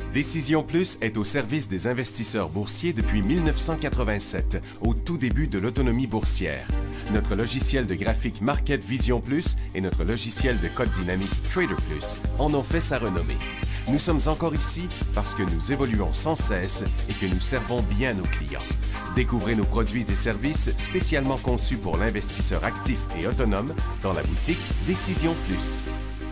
Décision Plus est au service des investisseurs boursiers depuis 1987, au tout début de l'autonomie boursière. Notre logiciel de graphique Market Vision Plus et notre logiciel de code dynamique Trader Plus en ont fait sa renommée. Nous sommes encore ici parce que nous évoluons sans cesse et que nous servons bien nos clients. Découvrez nos produits et services spécialement conçus pour l'investisseur actif et autonome dans la boutique Décision Plus.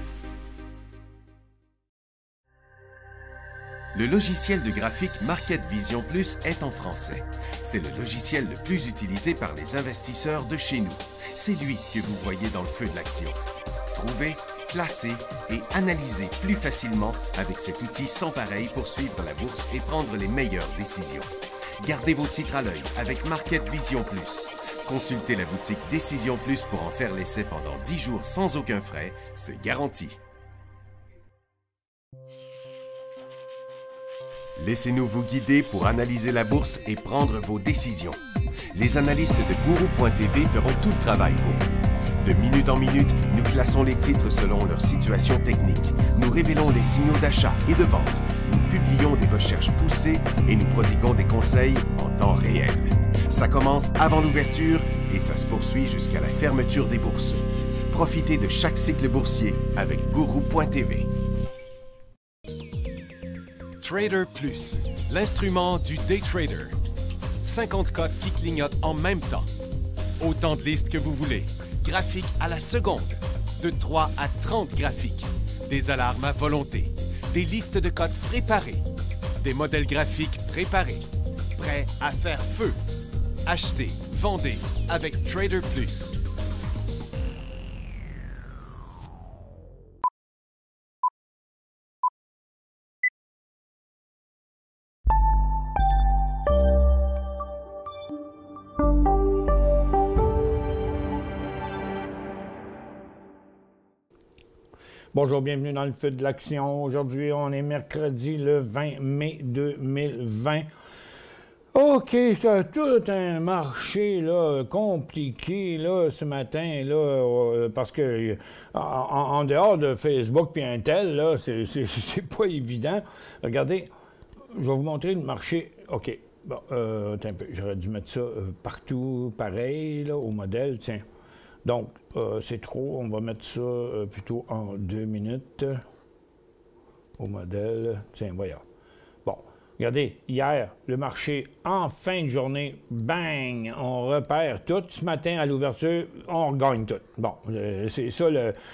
Le logiciel de graphique Market Vision Plus est en français. C'est le logiciel le plus utilisé par les investisseurs de chez nous. C'est lui que vous voyez dans le feu de l'action. Trouvez, classez et analysez plus facilement avec cet outil sans pareil pour suivre la bourse et prendre les meilleures décisions. Gardez vos titres à l'œil avec Market Vision Plus. Consultez la boutique Décision Plus pour en faire l'essai pendant 10 jours sans aucun frais, c'est garanti. Laissez-nous vous guider pour analyser la bourse et prendre vos décisions. Les analystes de Guru.tv feront tout le travail pour vous. De minute en minute, nous classons les titres selon leur situation technique. Nous révélons les signaux d'achat et de vente. Nous publions des recherches poussées et nous prodiguons des conseils en temps réel. Ça commence avant l'ouverture et ça se poursuit jusqu'à la fermeture des bourses. Profitez de chaque cycle boursier avec Guru.tv. Trader Plus, l'instrument du day trader. 50 cotes qui clignotent en même temps. Autant de listes que vous voulez. Graphiques à la seconde. De 3 à 30 graphiques. Des alarmes à volonté. Des listes de cotes préparées. Des modèles graphiques préparés. Prêts à faire feu. Achetez, vendez avec Trader Plus. Bonjour, bienvenue dans le feu de l'action. Aujourd'hui, on est mercredi le 20 mai 2020. OK, c'est tout un marché là, compliqué là, ce matin, là, parce que en dehors de Facebook et Intel, là, c'est pas évident. Regardez, je vais vous montrer le marché. OK, bon, attends un peu, j'aurais dû mettre ça partout pareil, là, au modèle, tiens. Donc, c'est trop. On va mettre ça plutôt en 2 minutes au modèle. Tiens, voyons. Bon, regardez, hier, le marché, en fin de journée, bang, on repère tout. Ce matin, à l'ouverture, on regagne tout. Bon, c'est ça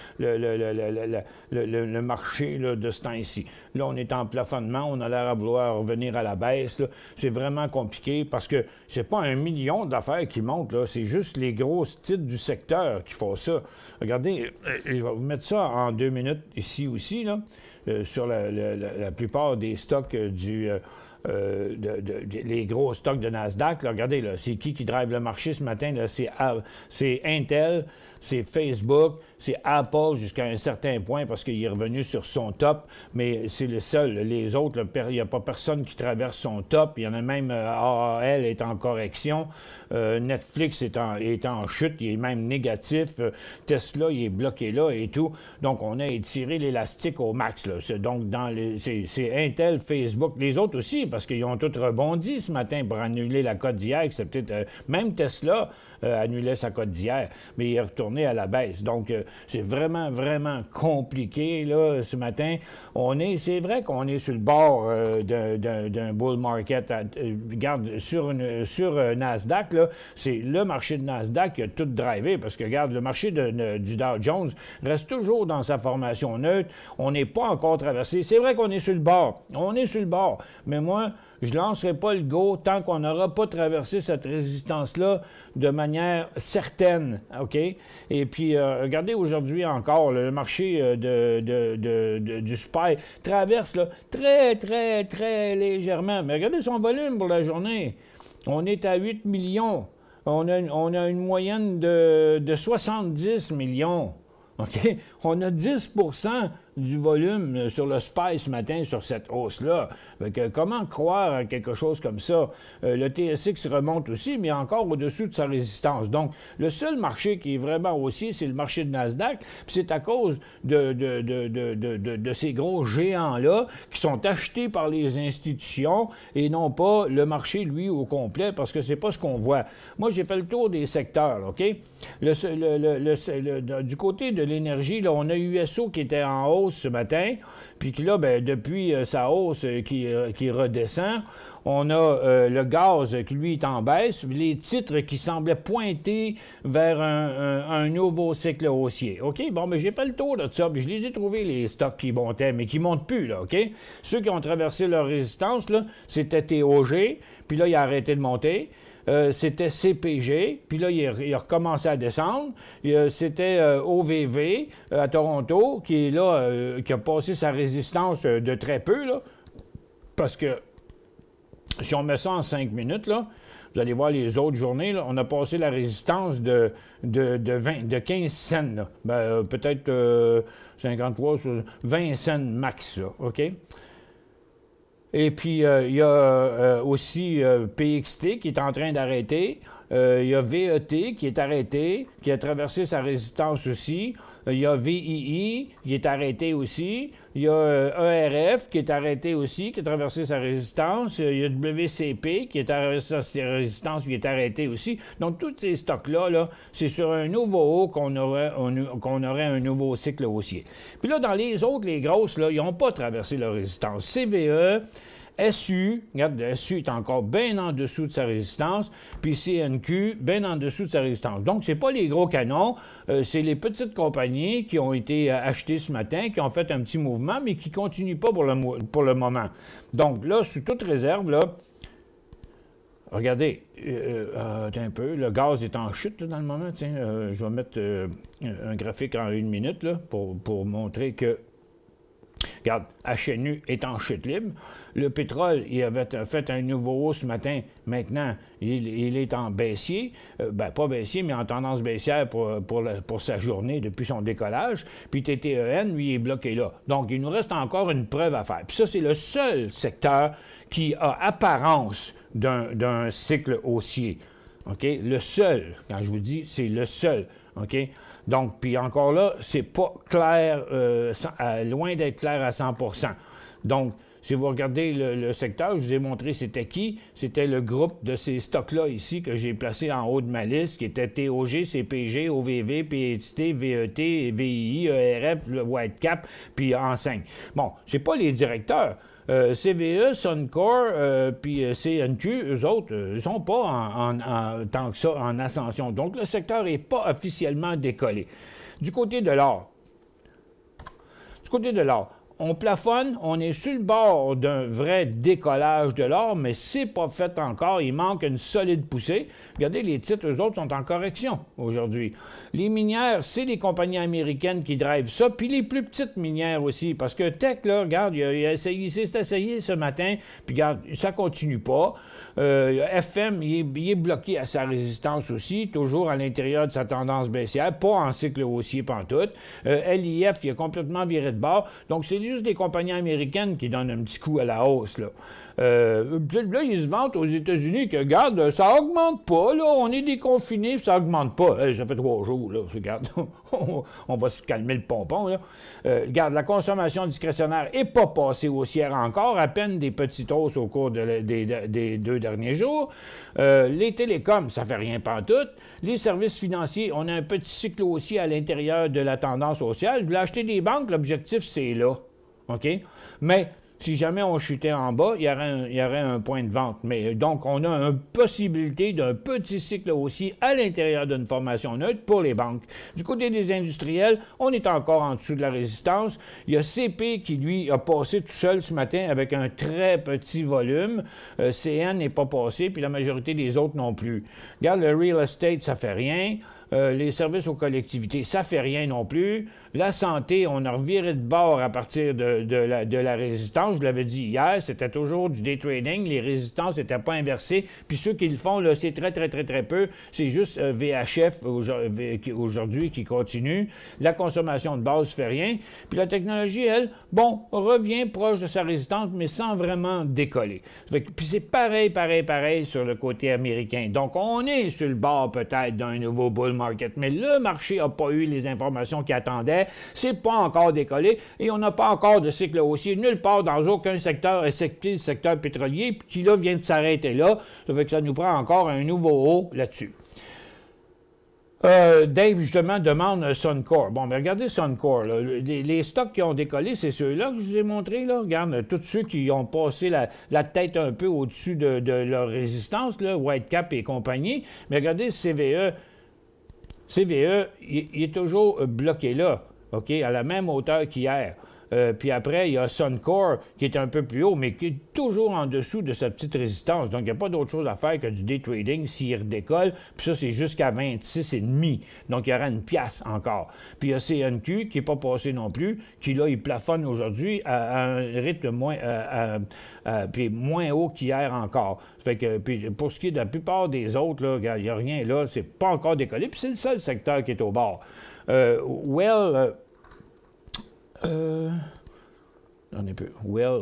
le marché là, de ce temps-ci. Là, on est en plafonnement. On a l'air à vouloir revenir à la baisse. C'est vraiment compliqué parce que c'est pas 1 million d'affaires qui montent, là. C'est juste les grosses titres du secteur qui font ça. Regardez, je vais vous mettre ça en 2 minutes ici aussi, là, sur la plupart des stocks les gros stocks de Nasdaq. Là, regardez, là, c'est qui drive le marché ce matin? C'est Intel, c'est Facebook, c'est Apple jusqu'à un certain point parce qu'il est revenu sur son top, mais c'est le seul. Les autres, il n'y a pas personne qui traverse son top. Il y en a même AAL est en correction. Netflix est en chute, il est même négatif. Tesla, il est bloqué là et tout. Donc, on a étiré l'élastique au max. Là. Donc, c'est Intel, Facebook, les autres aussi, parce qu'ils ont tous rebondi ce matin pour annuler la cote d'hier, excepté même Tesla annulait sa cote d'hier, mais il est retourné à la baisse. Donc, c'est vraiment, vraiment compliqué, là, ce matin. C'est vrai qu'on est sur le bord d'un bull market. Regarde, sur Nasdaq, là, c'est le marché de Nasdaq qui a tout drivé, parce que, regarde, le marché du Dow Jones reste toujours dans sa formation neutre. On n'est pas encore traversé. C'est vrai qu'on est sur le bord. On est sur le bord. Mais moi, je ne lancerai pas le go tant qu'on n'aura pas traversé cette résistance-là de manière certaine, OK? Et puis, regardez aujourd'hui encore, le marché du SPY traverse là, très, très, très légèrement. Mais regardez son volume pour la journée. On est à 8 millions. On a une moyenne de 70 millions. OK? On a 10 du volume sur le SPY ce matin sur cette hausse-là. Comment croire à quelque chose comme ça? Le TSX remonte aussi, mais encore au-dessus de sa résistance. Donc, le seul marché qui est vraiment haussier, c'est le marché de Nasdaq. Puis c'est à cause de ces gros géants-là qui sont achetés par les institutions et non pas le marché, lui, au complet, parce que c'est pas ce qu'on voit. Moi, j'ai fait le tour des secteurs, OK? Du côté de l'énergie, là, on a USO qui était en hausse ce matin, puis que là, ben, depuis sa hausse qui redescend, on a le gaz qui, lui, est en baisse, les titres qui semblaient pointer vers un nouveau cycle haussier. OK? Bon, mais j'ai fait le tour de ça, puis je les ai trouvés, les stocks qui montaient, mais qui ne montent plus, là, OK? Ceux qui ont traversé leur résistance, là, c'était TOG, puis là, il a arrêté de monter. C'était CPG, puis là, il a recommencé à descendre. C'était OVV à Toronto, qui est là, qui a passé sa résistance de très peu, là, parce que si on met ça en 5 minutes, là, vous allez voir les autres journées, là, on a passé la résistance de 15 cents, ben, peut-être 53, 20 cents max, là, OK? Et puis, il y a aussi PXT qui est en train d'arrêter. Il y a VET qui est arrêté, qui a traversé sa résistance aussi. Il y a VII qui est arrêté aussi. Il y a ERF qui est arrêté aussi, qui a traversé sa résistance. Il y a WCP qui est traversé sa résistance, qui est arrêté aussi. Donc, tous ces stocks-là, là, c'est sur un nouveau haut qu'on aurait un nouveau cycle haussier. Puis là, dans les autres, les grosses, là, ils n'ont pas traversé leur résistance. CVE, SU, regarde, le SU est encore bien en dessous de sa résistance, puis CNQ, bien en dessous de sa résistance. Donc, ce n'est pas les gros canons, c'est les petites compagnies qui ont été achetées ce matin, qui ont fait un petit mouvement, mais qui ne continuent pas pour le moment. Donc, là, sous toute réserve, là, regardez, un peu, le gaz est en chute là, dans le moment. Tiens, je vais mettre un graphique en 1 minute là, pour montrer que, regarde, HNU est en chute libre. Le pétrole, il avait fait un nouveau haut ce matin. Maintenant, il est en baissier. Ben, pas baissier, mais en tendance baissière pour sa journée depuis son décollage. Puis TTEN, lui, est bloqué là. Donc, il nous reste encore une preuve à faire. Puis ça, c'est le seul secteur qui a apparence d'un cycle haussier. OK? Le seul, quand je vous dis, c'est le seul. OK? Donc, puis encore là, c'est pas clair, loin d'être clair à 100 %. Donc, si vous regardez le secteur, je vous ai montré c'était qui. C'était le groupe de ces stocks-là ici que j'ai placé en haut de ma liste, qui était TOG, CPG, OVV, PXT, VET, VII, ERF, le Whitecap, puis Enseignes. Bon, c'est pas les directeurs. CVE, Suncor, puis CNQ, eux autres, ils ne sont pas tant que ça en ascension. Donc, le secteur n'est pas officiellement décollé. Du côté de l'or, on plafonne, on est sur le bord d'un vrai décollage de l'or, mais c'est pas fait encore. Il manque une solide poussée. Regardez, les titres, eux autres, sont en correction aujourd'hui. Les minières, c'est les compagnies américaines qui drivent ça, puis les plus petites minières aussi. Parce que Tech, là, regarde, il s'est essayé ce matin, puis regarde, ça continue pas. FM, il est bloqué à sa résistance aussi, toujours à l'intérieur de sa tendance baissière, pas en cycle haussier pantoute. LIF, il a complètement viré de bord. Donc, c'est juste des compagnies américaines qui donnent un petit coup à la hausse, là. Là, ils se vantent aux États-Unis que, regarde, ça augmente pas, là, on est déconfinés, ça augmente pas. Ça fait 3 jours, là, regarde, on va se calmer le pompon, là. Regarde, la consommation discrétionnaire n'est pas passée haussière encore, à peine des petites hausses au cours des 2 derniers jours. Les télécoms, ça fait rien pantoute. Les services financiers, on a un petit cycle haussier à l'intérieur de la tendance haussière. Vous voulez acheter des banques, l'objectif, c'est là. OK? Mais si jamais on chutait en bas, il y aurait un point de vente. Mais donc, on a une possibilité d'un petit cycle haussier à l'intérieur d'une formation neutre pour les banques. Du côté des industriels, on est encore en dessous de la résistance. Il y a CP qui, lui, a passé tout seul ce matin avec un très petit volume. CN n'est pas passé, puis la majorité des autres non plus. Regarde, le real estate, ça fait rien. Les services aux collectivités, ça fait rien non plus. La santé, on a reviré de bord à partir de la résistance. Je l'avais dit hier, c'était toujours du day trading. Les résistances n'étaient pas inversées. Puis ceux qui le font, là, c'est très, très, très, très peu. C'est juste VHF aujourd'hui qui continue. La consommation de base ne fait rien. Puis la technologie, elle, bon, revient proche de sa résistance, mais sans vraiment décoller. Puis c'est pareil sur le côté américain. Donc, on est sur le bord peut-être d'un nouveau bull market, mais le marché n'a pas eu les informations qu'il attendait. C'est pas encore décollé et on n'a pas encore de cycle haussier nulle part dans aucun secteur, excepté le secteur pétrolier, puis qui là vient de s'arrêter là. Ça fait que ça nous prend encore un nouveau haut là-dessus. Dave, justement, demande Suncor. Bon, mais regardez Suncor. Là. Les stocks qui ont décollé, c'est ceux-là que je vous ai montrés. Là. Regarde, tous ceux qui ont passé la tête un peu au-dessus de leur résistance, là, Whitecap et compagnie. Mais regardez CVE. CVE, il est toujours bloqué là, OK, à la même hauteur qu'hier. Puis après, il y a Suncor qui est un peu plus haut, mais qui est toujours en dessous de sa petite résistance. Donc, il n'y a pas d'autre chose à faire que du day trading s'il redécolle. Puis ça, c'est jusqu'à 26,5. Donc, il y aura une pièce encore. Puis il y a CNQ qui n'est pas passé non plus, qui là, il plafonne aujourd'hui à un rythme puis moins haut qu'hier encore. Fait que, puis pour ce qui est de la plupart des autres, là, il n'y a rien là, c'est pas encore décollé. Puis c'est le seul secteur qui est au bord. On est peu. Well,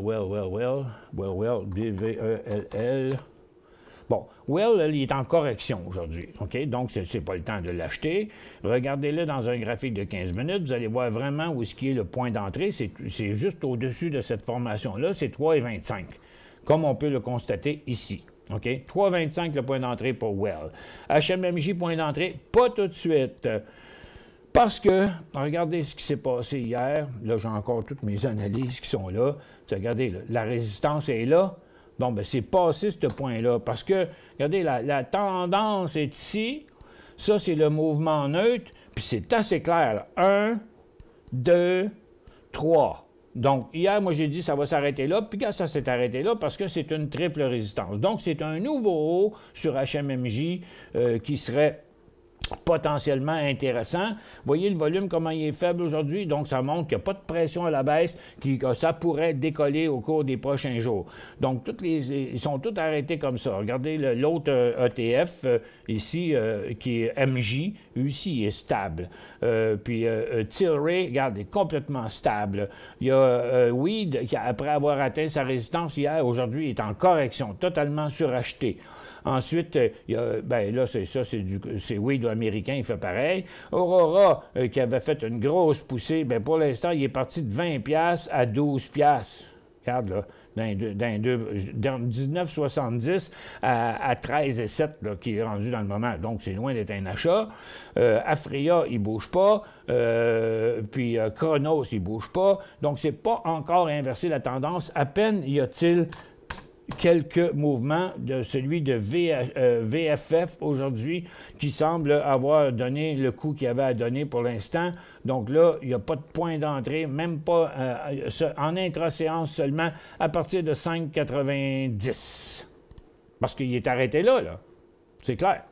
B-V-E-L-L. Bon, Well, il est en correction aujourd'hui, OK? Donc, ce n'est pas le temps de l'acheter. Regardez-le dans un graphique de 15 minutes. Vous allez voir vraiment où est-ce est le point d'entrée. C'est juste au-dessus de cette formation-là. C'est 3,25, comme on peut le constater ici. OK? 3,25 le point d'entrée pour Well. HMMJ, point d'entrée, pas tout de suite. Parce que, regardez ce qui s'est passé hier. Là, j'ai encore toutes mes analyses qui sont là. Regardez, là, la résistance est là. Bon, bien, c'est passé ce point-là. Parce que, regardez, la tendance est ici. Ça, c'est le mouvement neutre. Puis c'est assez clair, là. 1, 2, 3. Donc, hier, moi, j'ai dit ça va s'arrêter là. Puis quand ça s'est arrêté là, parce que c'est une triple résistance. Donc, c'est un nouveau haut sur HMMJ qui serait potentiellement intéressant. Vous voyez le volume, comment il est faible aujourd'hui, donc ça montre qu'il n'y a pas de pression à la baisse, que ça pourrait décoller au cours des prochains jours. Donc, ils sont tous arrêtés comme ça. Regardez l'autre ETF, ici, qui est MJ, ici, il est stable. Puis Tilray, regarde, est complètement stable. Il y a Weed, qui, après avoir atteint sa résistance hier, aujourd'hui, est en correction, totalement suracheté. Ensuite, ben là, c'est Weed américain, il fait pareil. Aurora, qui avait fait une grosse poussée, ben pour l'instant, il est parti de 20$ à 12$. Regarde, là, dans 19,70 à 13,7, là, qui est rendu dans le moment. Donc, c'est loin d'être un achat. Afria, il ne bouge pas. Puis Chronos, il ne bouge pas. Donc, c'est pas encore inversé la tendance. À peine y a-t-il quelques mouvements de celui de VFF aujourd'hui qui semble avoir donné le coup qu'il avait à donner pour l'instant. Donc là, il n'y a pas de point d'entrée, même pas en intra-séance seulement à partir de 5,90. Parce qu'il est arrêté là. C'est clair.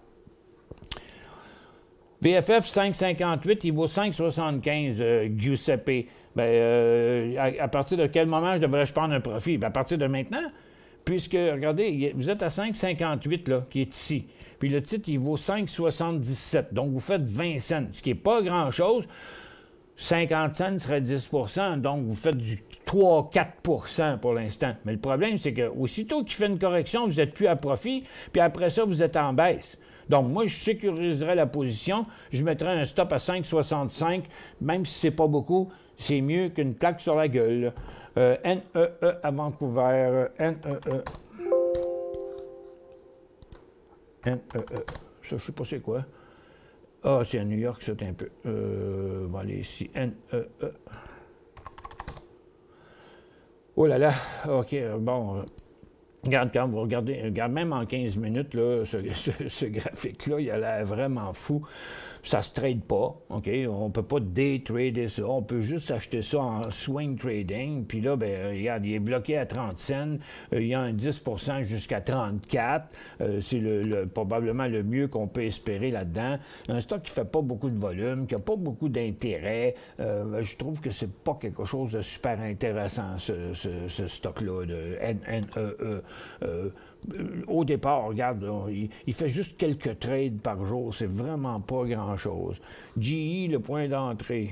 VFF 5,58, il vaut 5,75, Giuseppe. Ben, à partir de quel moment je devrais prendre un profit? Ben, à partir de maintenant. Puisque, regardez, vous êtes à 5,58, là, qui est ici. Puis le titre, il vaut 5,77. Donc, vous faites 20 cents, ce qui n'est pas grand-chose. 50 cents serait 10 %. Donc, vous faites du 3-4 % pour l'instant. Mais le problème, c'est qu'aussitôt qu'il fait une correction, vous n'êtes plus à profit. Puis après ça, vous êtes en baisse. Donc, moi, je sécuriserais la position. Je mettrais un stop à 5,65, même si c'est pas beaucoup. C'est mieux qu'une claque sur la gueule. NEE à Vancouver. NEE. Ça, je sais pas c'est quoi. Ah, c'est à New York, c'est un peu. On va aller ici. NEE. Oh là là. OK, bon. Regarde, quand vous regardez, regarde, même en 15 minutes, là, ce graphique-là, il a l'air vraiment fou. Ça ne se trade pas, OK? On ne peut pas day trader ça. On peut juste acheter ça en swing trading. Puis là, ben, regarde, il est bloqué à 30 cents. Il y a un 10 jusqu'à 34. C'est probablement le mieux qu'on peut espérer là-dedans. Un stock qui ne fait pas beaucoup de volume, qui n'a pas beaucoup d'intérêt. Je trouve que c'est pas quelque chose de super intéressant, ce stock-là de NNEE. Au départ, regarde, là, il fait juste quelques trades par jour. C'est vraiment pas grand-chose. GE, le point d'entrée.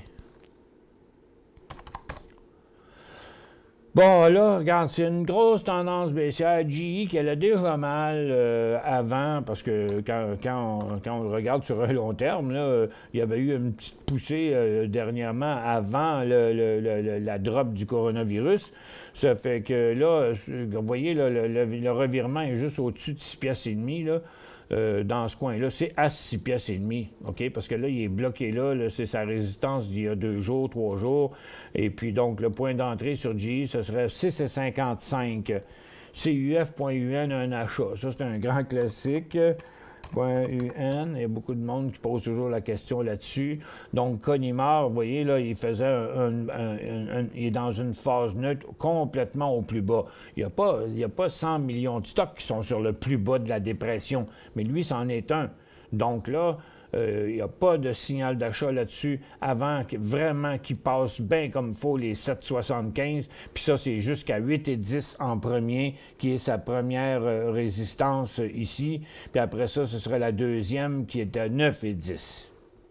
Bon, là, regarde, c'est une grosse tendance baissière. GE qui allait déjà mal avant, parce que quand on le regarde sur un long terme, là, il y avait eu une petite poussée dernièrement avant la drop du coronavirus. Ça fait que là, vous voyez, là, le revirement est juste au-dessus de 6,5 piastres, là. Dans ce coin-là, c'est à 6,5 piastres, OK? Parce que là, il est bloqué là, c'est sa résistance d'il y a 2 jours, 3 jours. Et puis, donc, le point d'entrée sur GE, ce serait 6,55. CUF.UN, un achat. Ça, c'est un grand classique. .UN, il y a beaucoup de monde qui pose toujours la question là-dessus. Donc, Conimar, vous voyez, là, il faisait il est dans une phase neutre complètement au plus bas. Il n'y a pas 100 millions de stocks qui sont sur le plus bas de la dépression, mais lui, c'en est un. Donc là, il n'y a pas de signal d'achat là-dessus avant vraiment qu'il passe bien comme il faut les 7,75. Puis ça, c'est jusqu'à 8,10 en premier, qui est sa première résistance ici. Puis après ça, ce serait la deuxième qui est à 9,10.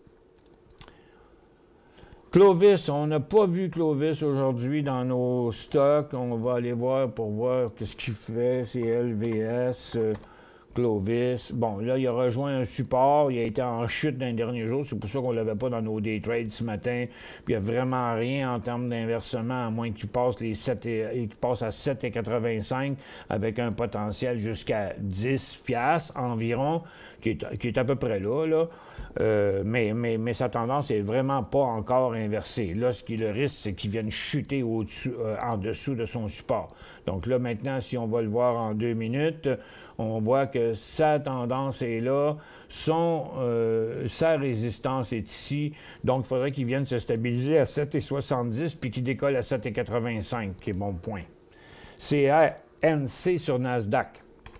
Clovis, on n'a pas vu Clovis aujourd'hui dans nos stocks. On va aller voir pour voir ce qu'il fait. C'est LVS. Clovis. Bon, là, il a rejoint un support. Il a été en chute dans les derniers jours. C'est pour ça qu'on ne l'avait pas dans nos day trades ce matin. Puis il n'y a vraiment rien en termes d'inversement, à moins qu'il passe, qu'il passe à 7,85 avec un potentiel jusqu'à 10 piastres environ, qui est à peu près là. Mais sa tendance n'est vraiment pas encore inversée. Là, le risque, c'est qu'il vienne chuter en dessous de son support. Donc là, maintenant, si on va le voir en 2 minutes, on voit que sa tendance est là, sa résistance est ici. Donc, il faudrait qu'il vienne se stabiliser à 7,70 puis qu'il décolle à 7,85, qui est bon point. CRNC sur Nasdaq.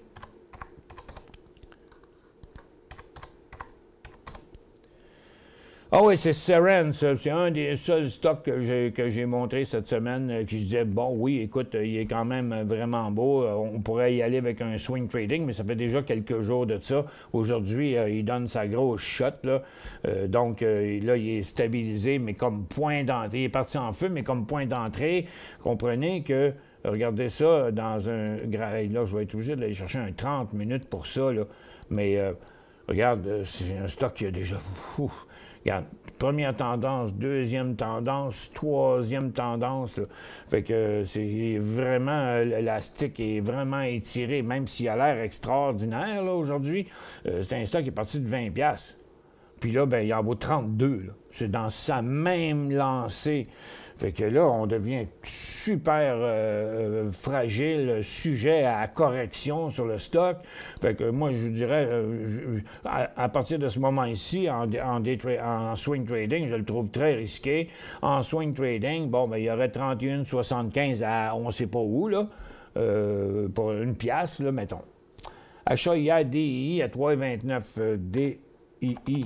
Ah oui, c'est Seren, c'est un des seuls stocks que j'ai montré cette semaine, que je disais, bon, oui, écoute, il est quand même vraiment beau, on pourrait y aller avec un swing trading, mais ça fait déjà quelques jours de ça. Aujourd'hui, il donne sa grosse shot, là. Donc, là, il est stabilisé, mais comme point d'entrée, il est parti en feu, mais comme point d'entrée, comprenez que, regardez ça, dans un... Là, je vais être obligé d'aller chercher un 30 minutes pour ça, là, mais regarde, c'est un stock qui a déjà... Regarde, première tendance, deuxième tendance, troisième tendance. Là. Fait que c'est vraiment, l'élastique est vraiment étiré, même s'il a l'air extraordinaire là, aujourd'hui. C'est un stock qui est parti de 20 piastres. Puis là, ben, il en vaut 32. C'est dans sa même lancée. Fait que là, on devient super fragile, sujet à correction sur le stock. Fait que moi, je dirais, à partir de ce moment-ci, en swing trading, je le trouve très risqué. En swing trading, bon, ben, il y aurait 31,75 à on ne sait pas où, là, pour une pièce, là, mettons. Achat hier DII à 3,29 DII.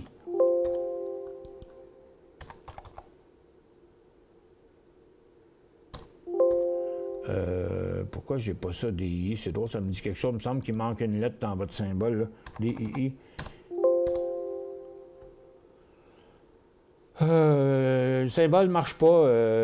Pourquoi j'ai pas ça, DII? C'est drôle, ça me dit quelque chose. Il me semble qu'il manque une lettre dans votre symbole, là. DII. Le symbole ne marche pas.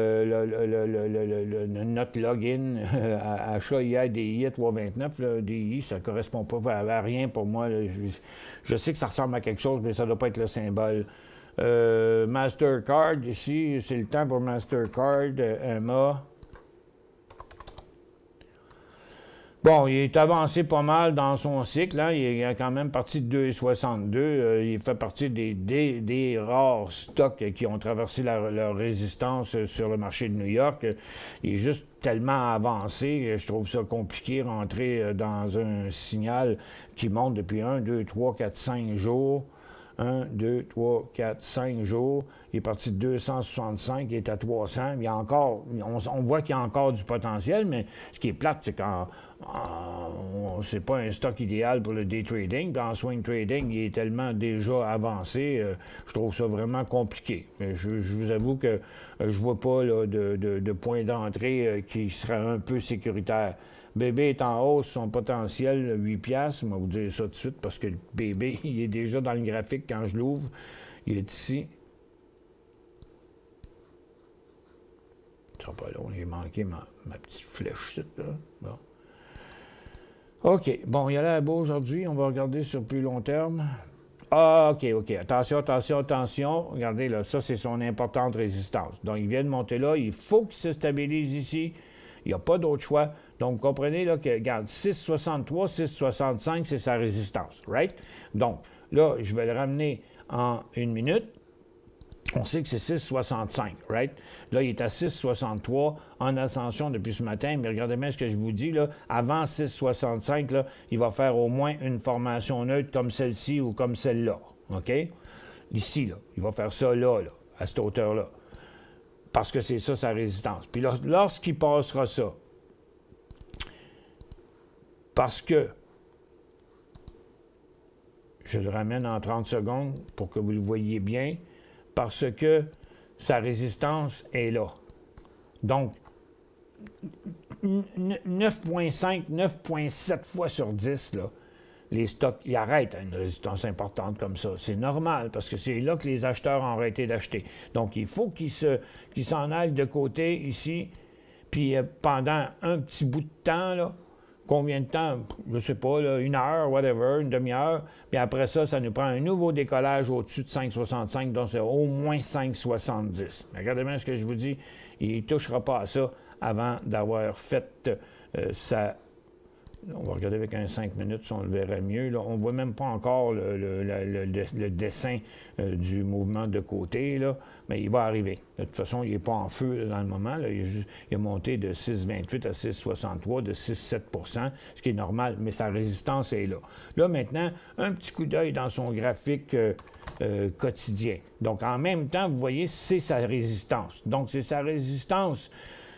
Notre login achat hier DII à 3,29. DII, ça ne correspond pas à rien pour moi. Là. Je sais que ça ressemble à quelque chose, mais ça ne doit pas être le symbole. Mastercard, ici, c'est le temps pour Mastercard, MA. Bon, il est avancé pas mal dans son cycle. Hein. Il est quand même parti de 2,62. Il fait partie des rares stocks qui ont traversé leur résistance sur le marché de New York. Il est juste tellement avancé. Je trouve ça compliqué de rentrer dans un signal qui monte depuis 1, 2, 3, 4, 5 jours. 1, 2, 3, 4, 5 jours. Il est parti de 265, il est à 300. Il y a encore, on voit qu'il y a encore du potentiel, mais ce qui est plate, c'est quand c'est pas un stock idéal pour le day trading. Puis en swing trading, il est tellement déjà avancé, je trouve ça vraiment compliqué. Mais je vous avoue que je vois pas là, de point d'entrée qui serait un peu sécuritaire. Bébé est en hausse, son potentiel, 8 piastres. Je vais vous dire ça tout de suite parce que le bébé, il est déjà dans le graphique quand je l'ouvre. Il est ici. Ça sera pas long, j'ai manqué ma petite flèche, là. Bon. OK. Bon, il a l'air beau aujourd'hui. On va regarder sur plus long terme. Ah, OK, OK. Attention, attention, attention. Regardez, là, ça, c'est son importante résistance. Donc, il vient de monter là. Il faut qu'il se stabilise ici. Il n'y a pas d'autre choix. Donc, vous comprenez là, que, regarde, 6,63, 6,65, c'est sa résistance, right? Donc, là, je vais le ramener en 1 minute. On sait que c'est 6,65, right? Là, il est à 6,63 en ascension depuis ce matin. Mais regardez bien ce que je vous dis, là. Avant 6,65, là, il va faire au moins une formation neutre comme celle-ci ou comme celle-là, OK? Ici, là. Il va faire ça là, à cette hauteur-là. Parce que c'est ça sa résistance. Puis lorsqu'il passera ça, parce que je le ramène en 30 secondes pour que vous le voyez bien, parce que sa résistance est là. Donc, 9,5, 9,7 fois sur 10, là, les stocks, ils arrêtent à une résistance importante comme ça. C'est normal, parce que c'est là que les acheteurs ont arrêté d'acheter. Donc, il faut qu'ils s'en aillent de côté ici, puis pendant un petit bout de temps, là, combien de temps? Je ne sais pas, là, 1 heure, whatever, une demi-heure. Puis après ça, ça nous prend un nouveau décollage au-dessus de 5,65, donc c'est au moins 5,70. Regardez bien ce que je vous dis, il ne touchera pas à ça avant d'avoir fait sa... On va regarder avec un 5 minutes si on le verrait mieux. Là, on ne voit même pas encore le dessin du mouvement de côté, là, mais il va arriver. De toute façon, il n'est pas en feu là, dans le moment. Là. Il a monté de 6,28 à 6,63, de 6,7 %, ce qui est normal, mais sa résistance est là. Là, maintenant, un petit coup d'œil dans son graphique quotidien. Donc, en même temps, vous voyez, c'est sa résistance. Donc, c'est sa résistance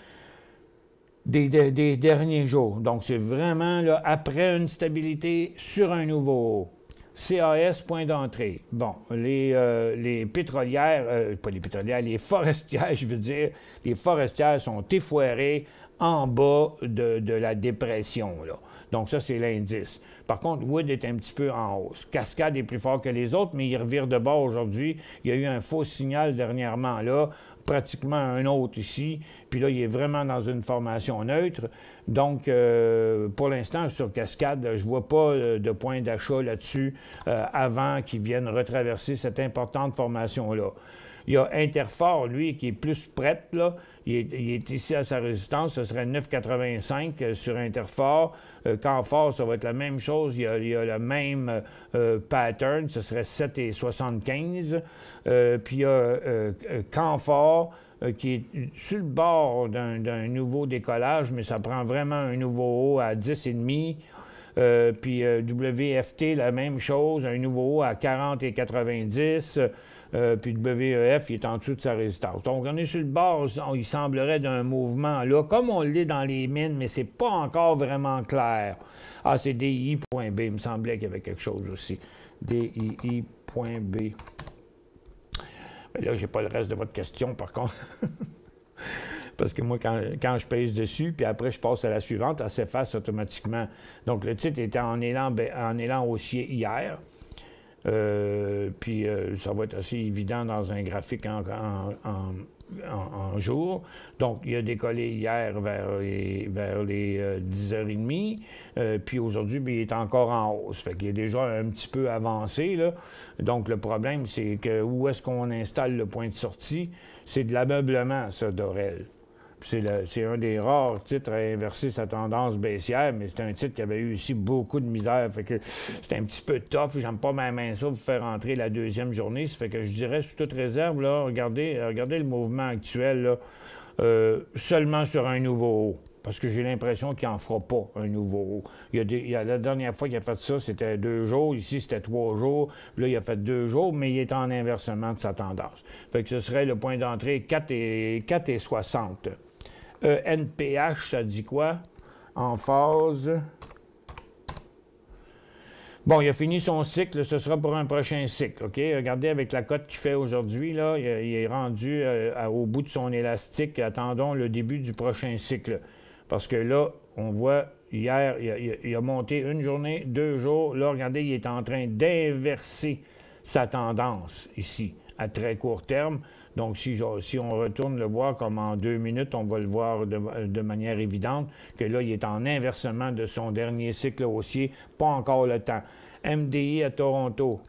des derniers jours. Donc, c'est vraiment là, après une stabilité sur un nouveau haut. CAS, point d'entrée. Bon, les pétrolières, pas les pétrolières, les forestières, je veux dire, les forestières sont effoirées en bas de la dépression, là. Donc, ça, c'est l'indice. Par contre, Wood est un petit peu en hausse. Cascade est plus fort que les autres, mais il revire de bord aujourd'hui. Il y a eu un faux signal dernièrement, là, pratiquement un autre ici. Puis là, il est vraiment dans une formation neutre. Donc, pour l'instant, sur Cascade, je ne vois pas de point d'achat là-dessus avant qu'il vienne retraverser cette importante formation-là. Il y a Interfort, lui, qui est plus prête, là. Il est ici à sa résistance, ce serait 9,85 sur Interfort. Canfor, ça va être la même chose. Il y a le même pattern, ce serait 7,75. Puis il y a Canfor, qui est sur le bord d'un nouveau décollage, mais ça prend vraiment un nouveau haut à 10,5. Puis WFT, la même chose, un nouveau haut à 40,90. Puis le WEF, il est en dessous de sa résistance. Donc, on est sur le bord, il semblerait d'un mouvement là, comme on l'est dans les mines, mais c'est pas encore vraiment clair. Ah, c'est DI.B, il me semblait qu'il y avait quelque chose aussi. DI.B. Mais là, j'ai pas le reste de votre question, par contre. Parce que moi, quand je pèse dessus, puis après, je passe à la suivante, elle s'efface automatiquement. Donc, le titre était en élan haussier hier. Puis ça va être assez évident dans un graphique en jour. Donc, il a décollé hier vers les 10h30. Puis aujourd'hui, il est encore en hausse. Fait qu'il est déjà un petit peu avancé, là. Donc, le problème, c'est que où est-ce qu'on installe le point de sortie? C'est de l'ameublement, ça, Dorel. C'est un des rares titres à inverser sa tendance baissière, mais c'est un titre qui avait eu aussi beaucoup de misère. Fait que c'est un petit peu tough. J'aime pas même ça vous faire entrer la deuxième journée. Ça fait que je dirais, sous toute réserve, là, regardez le mouvement actuel, là, seulement sur un nouveau haut. Parce que j'ai l'impression qu'il n'en fera pas un nouveau haut. La dernière fois qu'il a fait ça, c'était 2 jours. Ici, c'était 3 jours. Là, il a fait 2 jours, mais il est en inversement de sa tendance. Fait que ce serait le point d'entrée 4,60. NPH, ça dit quoi? En phase. Bon, il a fini son cycle, ce sera pour un prochain cycle, OK? Regardez avec la cote qu'il fait aujourd'hui, là, il est rendu au bout de son élastique. Attendons le début du prochain cycle. Parce que là, on voit, hier, il a monté une journée, 2 jours. Là, regardez, il est en train d'inverser sa tendance ici, à très court terme. Donc, si on retourne le voir comme en 2 minutes, on va le voir de manière évidente que là, il est en inversement de son dernier cycle haussier. Pas encore le temps. MDI à Toronto.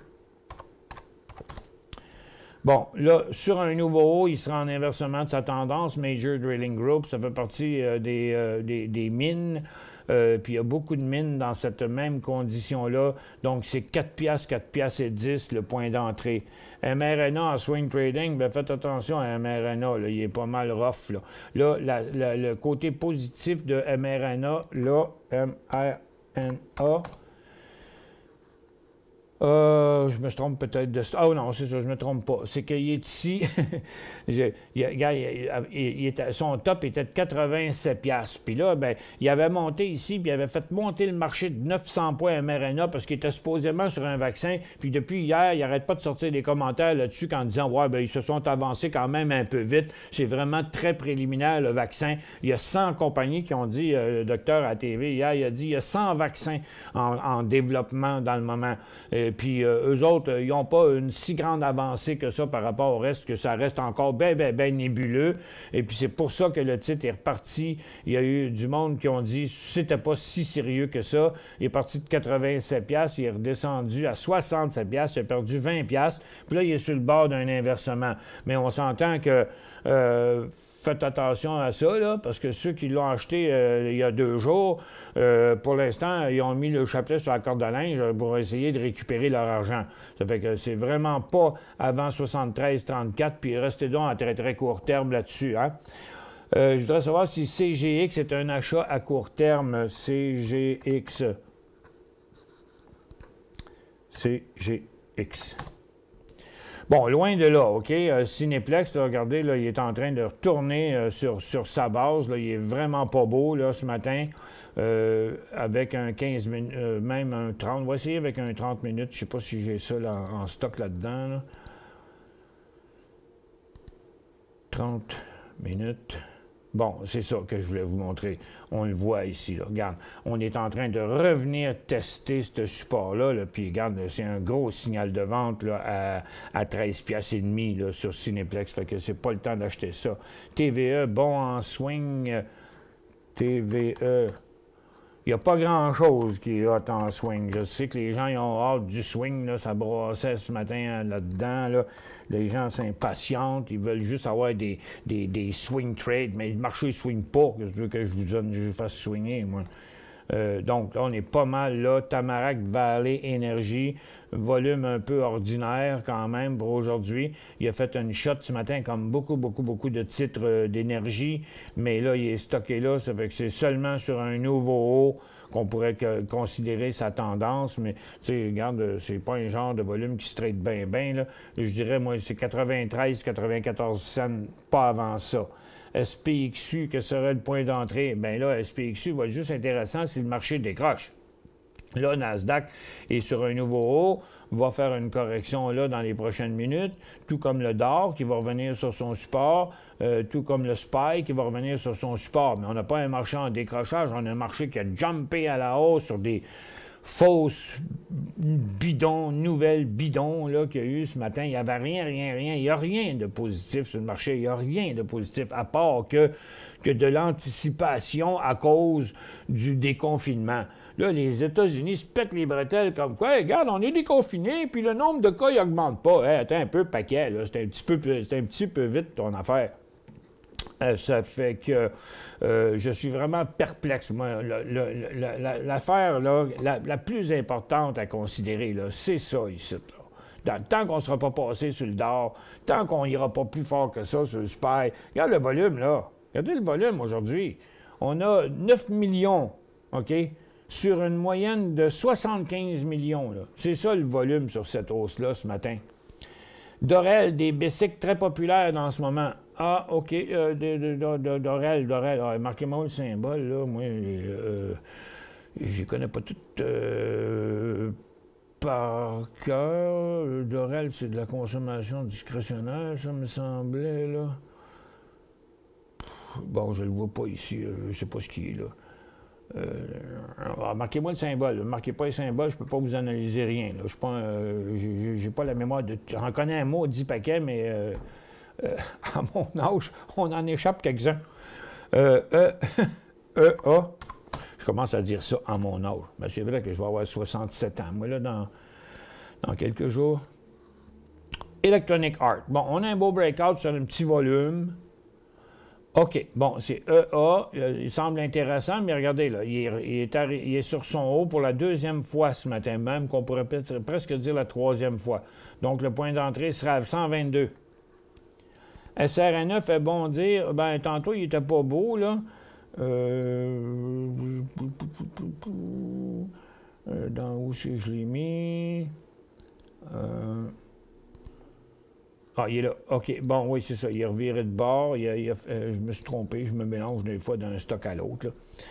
Bon, là, sur un nouveau haut, il sera en inversement de sa tendance. Major Drilling Group, ça fait partie des mines. Puis il y a beaucoup de mines dans cette même condition-là. Donc, c'est 4 piastres, 4 piastres et 10 le point d'entrée. mRNA en swing trading, bien, faites attention à mRNA, là, il est pas mal rough. Là, le côté positif de mRNA, là, mRNA, je me trompe peut-être de... Ah non, c'est ça, je me trompe pas. C'est qu'il est ici. Son top était de 87 piastres. Puis là, ben, il avait monté ici, puis il avait fait monter le marché de 900 points mRNA parce qu'il était supposément sur un vaccin. Puis depuis hier, il n'arrête pas de sortir des commentaires là-dessus en disant « Ouais, ben, ils se sont avancés quand même un peu vite. C'est vraiment très préliminaire, le vaccin. » Il y a 100 compagnies qui ont dit, le docteur à TV hier, il a dit « Il y a 100 vaccins en développement dans le moment. » Puis eux autres, ils n'ont pas une si grande avancée que ça par rapport au reste, que ça reste encore bien nébuleux. Et puis c'est pour ça que le titre est reparti. Il y a eu du monde qui ont dit que c'était pas si sérieux que ça. Il est parti de 87 piastres, il est redescendu à 67 piastres, il a perdu 20 piastres. Puis là, il est sur le bord d'un inversement. Mais on s'entend que... faites attention à ça, là, parce que ceux qui l'ont acheté il y a 2 jours, pour l'instant, ils ont mis le chapelet sur la corde à linge pour essayer de récupérer leur argent. Ça fait que c'est vraiment pas avant 73,34, puis restez donc à très, très court terme là-dessus. Hein? Je voudrais savoir si CGX est un achat à court terme. CGX. CGX. Bon, loin de là, OK? Cinéplex, là, regardez, là, il est en train de retourner sur sa base. Là, il est vraiment pas beau, là, ce matin, avec un 15 minutes, même un 30. On va essayer avec un 30 minutes. Je ne sais pas si j'ai ça là, en stock là-dedans. Là. 30 minutes. Bon, c'est ça que je voulais vous montrer. On le voit ici, là. Regarde, on est en train de revenir tester ce support-là, là, puis regarde, c'est un gros signal de vente là, à 13 piastres et demi là, sur Cinéplex, fait que c'est pas le temps d'acheter ça. TVE, bon en swing. TVE. Il n'y a pas grand-chose qui est hot en swing. Je sais que les gens ils ont hâte du swing, là, ça brassait ce matin là-dedans. Là. Les gens s'impatientent, ils veulent juste avoir des swing trades, mais le marché ne swing pas. Je veux que je vous donne, je vous fasse swinger, moi. Donc, là, on est pas mal là. Tamarack Valley Energy, volume un peu ordinaire quand même pour aujourd'hui. Il a fait une shot ce matin comme beaucoup de titres d'énergie, mais là, il est stocké là. Ça fait que c'est seulement sur un nouveau haut qu'on pourrait considérer sa tendance, mais tu sais, regarde, c'est pas un genre de volume qui se trade bien, là. Je dirais, moi, c'est 93-94 cents, pas avant ça. SPXU, que serait le point d'entrée? Bien là, SPXU va être juste intéressant si le marché décroche. Là, Nasdaq est sur un nouveau haut, va faire une correction là dans les prochaines minutes, tout comme le DOR qui va revenir sur son support, tout comme le SPY qui va revenir sur son support. Mais on n'a pas un marché en décrochage, on a un marché qui a jumpé à la hausse sur des fausses bidons, nouvelles bidons là, qu'il y a eu ce matin. Il n'y avait rien. Il n'y a rien de positif sur le marché. Il n'y a rien de positif, à part que de l'anticipation à cause du déconfinement. Là, les États-Unis se pètent les bretelles comme quoi, hey, regarde, on est déconfinés, puis le nombre de cas, il n'augmente pas. Hey, attends un peu, paquet, là, c'est un petit peu vite ton affaire. Ça fait que je suis vraiment perplexe. Moi, l'affaire la plus importante à considérer, c'est ça ici. Tant qu'on ne sera pas passé sur le d'or, tant qu'on n'ira pas plus fort que ça sur le SPY. Regarde le volume, là. Regardez le volume aujourd'hui. On a 9 millions, OK, sur une moyenne de 75 millions. C'est ça le volume sur cette hausse-là ce matin. Dorel, des bicycles très populaires dans ce moment. Ah, OK, Dorel. Marquez-moi le symbole, là. Moi, je ne connais pas toutes par cœur. Dorel, c'est de la consommation discrétionnaire, ça me semblait, là. Bon, je ne le vois pas ici. Je ne sais pas ce qui est, là. Marquez-moi le symbole. Ne marquez pas le symbole, je ne peux pas vous analyser rien. Je n'ai pas la mémoire de... J'en connais un mot, 10 paquets, mais à mon âge, on en échappe quelques-uns. A. Je commence à dire ça à mon âge. Ben, c'est vrai que je vais avoir 67 ans. Moi, là, dans quelques jours. Electronic Art. Bon, on a un beau breakout sur un petit volume. OK. Bon, c'est EA. Il semble intéressant, mais regardez, là, il est sur son haut pour la deuxième fois ce matin, même qu'on pourrait presque dire la troisième fois. Donc, le point d'entrée sera à 122. SRNE fait bondir. Ben, tantôt, il n'était pas beau, là. Dans où c'est que je l'ai mis? Ah, il est là. OK. Bon, oui, c'est ça. Il est reviré de bord. Je me suis trompé. Je me mélange des fois d'un stock à l'autre.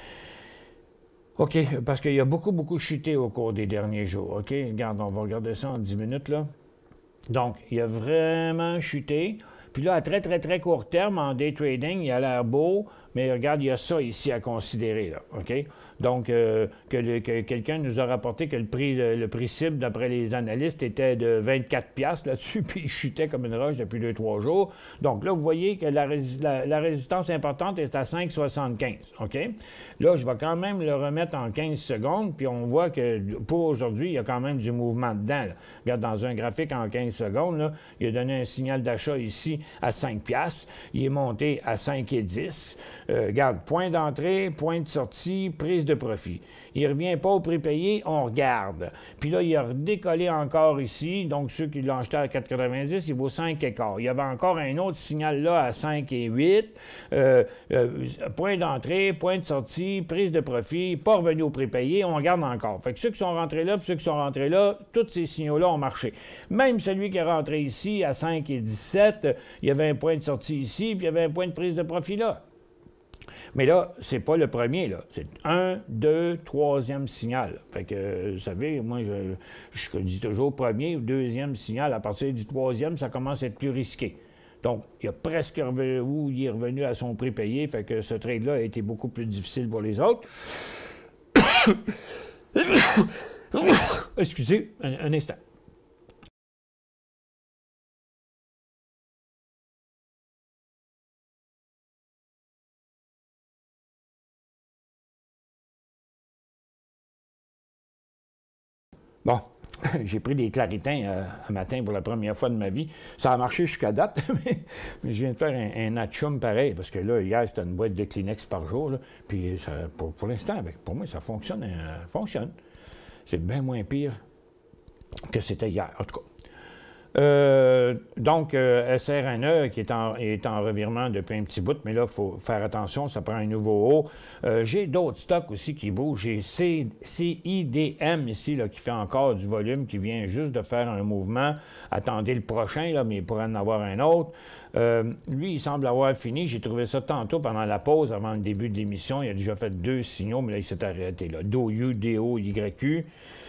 OK. Parce qu'il a beaucoup chuté au cours des derniers jours. OK. Regarde, on va regarder ça en 10 minutes, là. Donc, il a vraiment chuté. Puis là, à très court terme, en day trading, il a l'air beau, mais regarde, il y a ça ici à considérer, là, OK? Donc, que quelqu'un nous a rapporté que le prix cible, d'après les analystes, était de 24 $ là-dessus, puis il chutait comme une roche depuis 2-3 jours. Donc là, vous voyez que la résistance importante est à 5,75, OK? Là, je vais quand même le remettre en 15 secondes, puis on voit que pour aujourd'hui, il y a quand même du mouvement dedans, là. Regarde, dans un graphique en 15 secondes, là, il a donné un signal d'achat ici à 5 $. Il est monté à 5,10 $. Regarde, point d'entrée, point de sortie, prise de profit. Il ne revient pas au prix payé, on regarde. Puis là, il a redécollé encore ici. Donc, ceux qui l'ont acheté à 4,90, il vaut 5,15 $. Il y avait encore un autre signal là à 5,8 $. Point d'entrée, point de sortie, prise de profit, pas revenu au prix payé, on regarde encore. Fait que ceux qui sont rentrés là, puis ceux qui sont rentrés là, tous ces signaux-là ont marché. Même celui qui est rentré ici à 5,17 $, il y avait un point de sortie ici, puis il y avait un point de prise de profit là. Mais là, c'est pas le premier, là. C'est 1, 2, 3e signal. Fait que, vous savez, moi, je dis toujours premier ou 2e signal. À partir du 3e, ça commence à être plus risqué. Donc, il a presque revenu, ou il est revenu à son prix payé. Fait que ce trade-là a été beaucoup plus difficile pour les autres. Excusez, un instant. Bon, j'ai pris des claritins un matin pour la première fois de ma vie. Ça a marché jusqu'à date, mais je viens de faire un atchoum pareil, parce que là, hier, c'était une boîte de Kleenex par jour. Là, puis ça, pour l'instant, pour moi, ça fonctionne. C'est bien moins pire que c'était hier, en tout cas. Donc, SRNE qui est en revirement depuis un petit bout, mais là, il faut faire attention, ça prend un nouveau haut. J'ai d'autres stocks aussi qui bougent. J'ai CIDM ici, là, qui fait encore du volume, qui vient juste de faire un mouvement. Attendez le prochain, là, mais il pourrait en avoir un autre. Lui, il semble avoir fini. J'ai trouvé ça tantôt pendant la pause, avant le début de l'émission. Il a déjà fait 2 signaux, mais là, il s'est arrêté. Là. DOU, DOYQ.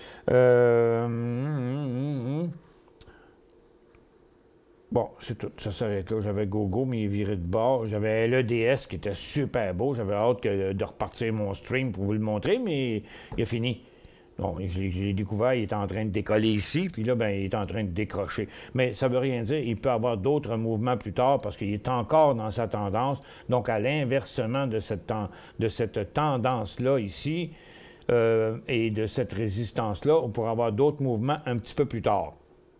Bon, c'est tout. Ça s'arrête là. J'avais Gogo, mais il est viré de bord. J'avais l'EDS qui était super beau. J'avais hâte de repartir mon stream pour vous le montrer, mais il a fini. Bon, je l'ai découvert, il est en train de décoller ici, puis là, ben, il est en train de décrocher. Mais ça ne veut rien dire. Il peut y avoir d'autres mouvements plus tard parce qu'il est encore dans sa tendance. Donc, à l'inversement de cette tendance-là ici et de cette résistance-là, on pourra avoir d'autres mouvements un petit peu plus tard.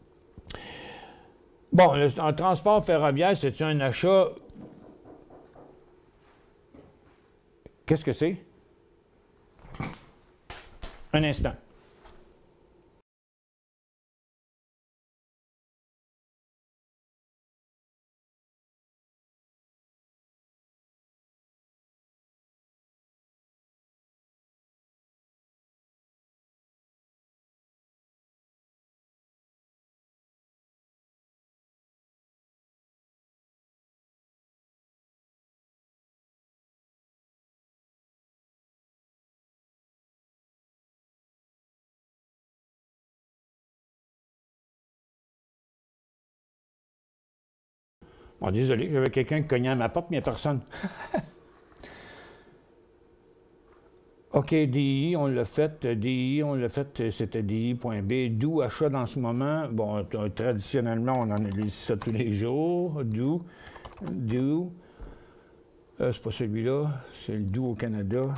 Bon, en transport ferroviaire, c'est un achat Qu'est-ce que c'est? Un instant. Bon, désolé, j'avais quelqu'un qui cognait à ma porte, mais il n'y a personne. OK, DI, on l'a fait. DI, on l'a fait. C'était DI.B. D'où achat dans ce moment. Bon, traditionnellement, on analyse ça tous les jours. D'où. C'est pas celui-là. C'est le D'où au Canada.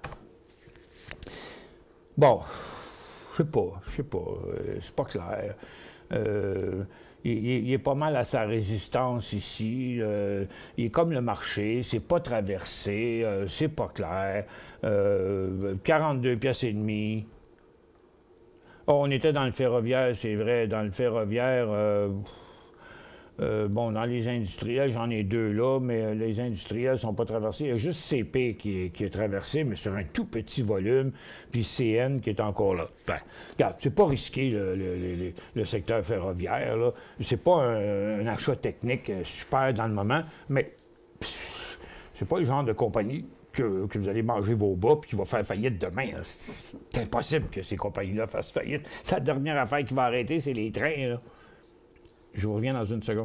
Bon, je sais pas. C'est pas clair. Il est pas mal à sa résistance ici. Il est comme le marché, c'est pas traversé, c'est pas clair. 42 pièces et demie. Oh, on était dans le ferroviaire, c'est vrai. Dans le ferroviaire, bon, dans les industriels, j'en ai deux là, mais les industriels ne sont pas traversés. Il y a juste CP qui est traversé, mais sur un tout petit volume, puis CN qui est encore là. Ben, regarde, c'est pas risqué le secteur ferroviaire, là. C'est pas un achat technique super dans le moment, mais c'est pas le genre de compagnie que vous allez manger vos bas puis qui va faire faillite demain. C'est impossible que ces compagnies-là fassent faillite. C'est la dernière affaire qui va arrêter, c'est les trains, là. Je vous reviens dans une seconde.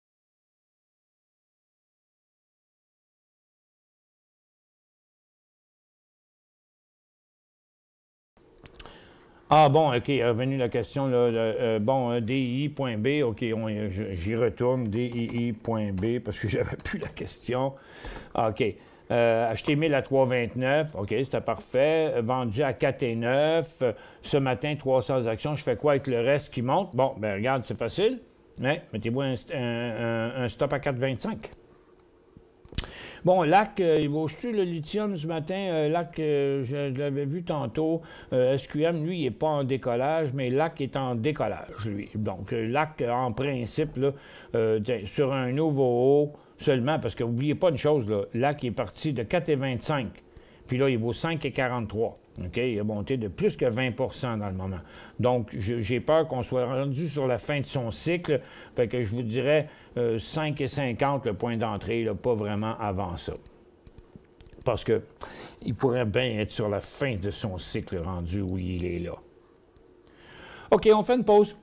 Ah bon, OK, est revenu la question, là, bon, DI.B, OK, j'y retourne, DI.B, parce que j'avais plus la question. OK, acheté 1000 à 3,29, OK, c'était parfait. Vendu à 4,9, ce matin, 300 actions, je fais quoi avec le reste qui monte? Bon, ben regarde, c'est facile. Ouais, mettez-vous un stop à 4,25. Bon, LAC, il vaut-tu le lithium ce matin? LAC, je l'avais vu tantôt. SQM, lui, il n'est pas en décollage, mais LAC est en décollage, lui. Donc, LAC, en principe, là, sur un nouveau haut seulement, parce que n'oubliez pas une chose, là, LAC est parti de 4,25. Puis là, il vaut 5,43. OK? Il a monté de plus que 20 dans le moment. Donc, j'ai peur qu'on soit rendu sur la fin de son cycle. Fait que je vous dirais 5,50 le point d'entrée, pas vraiment avant ça. Parce que il pourrait bien être sur la fin de son cycle rendu où il est là. OK, on fait une pause.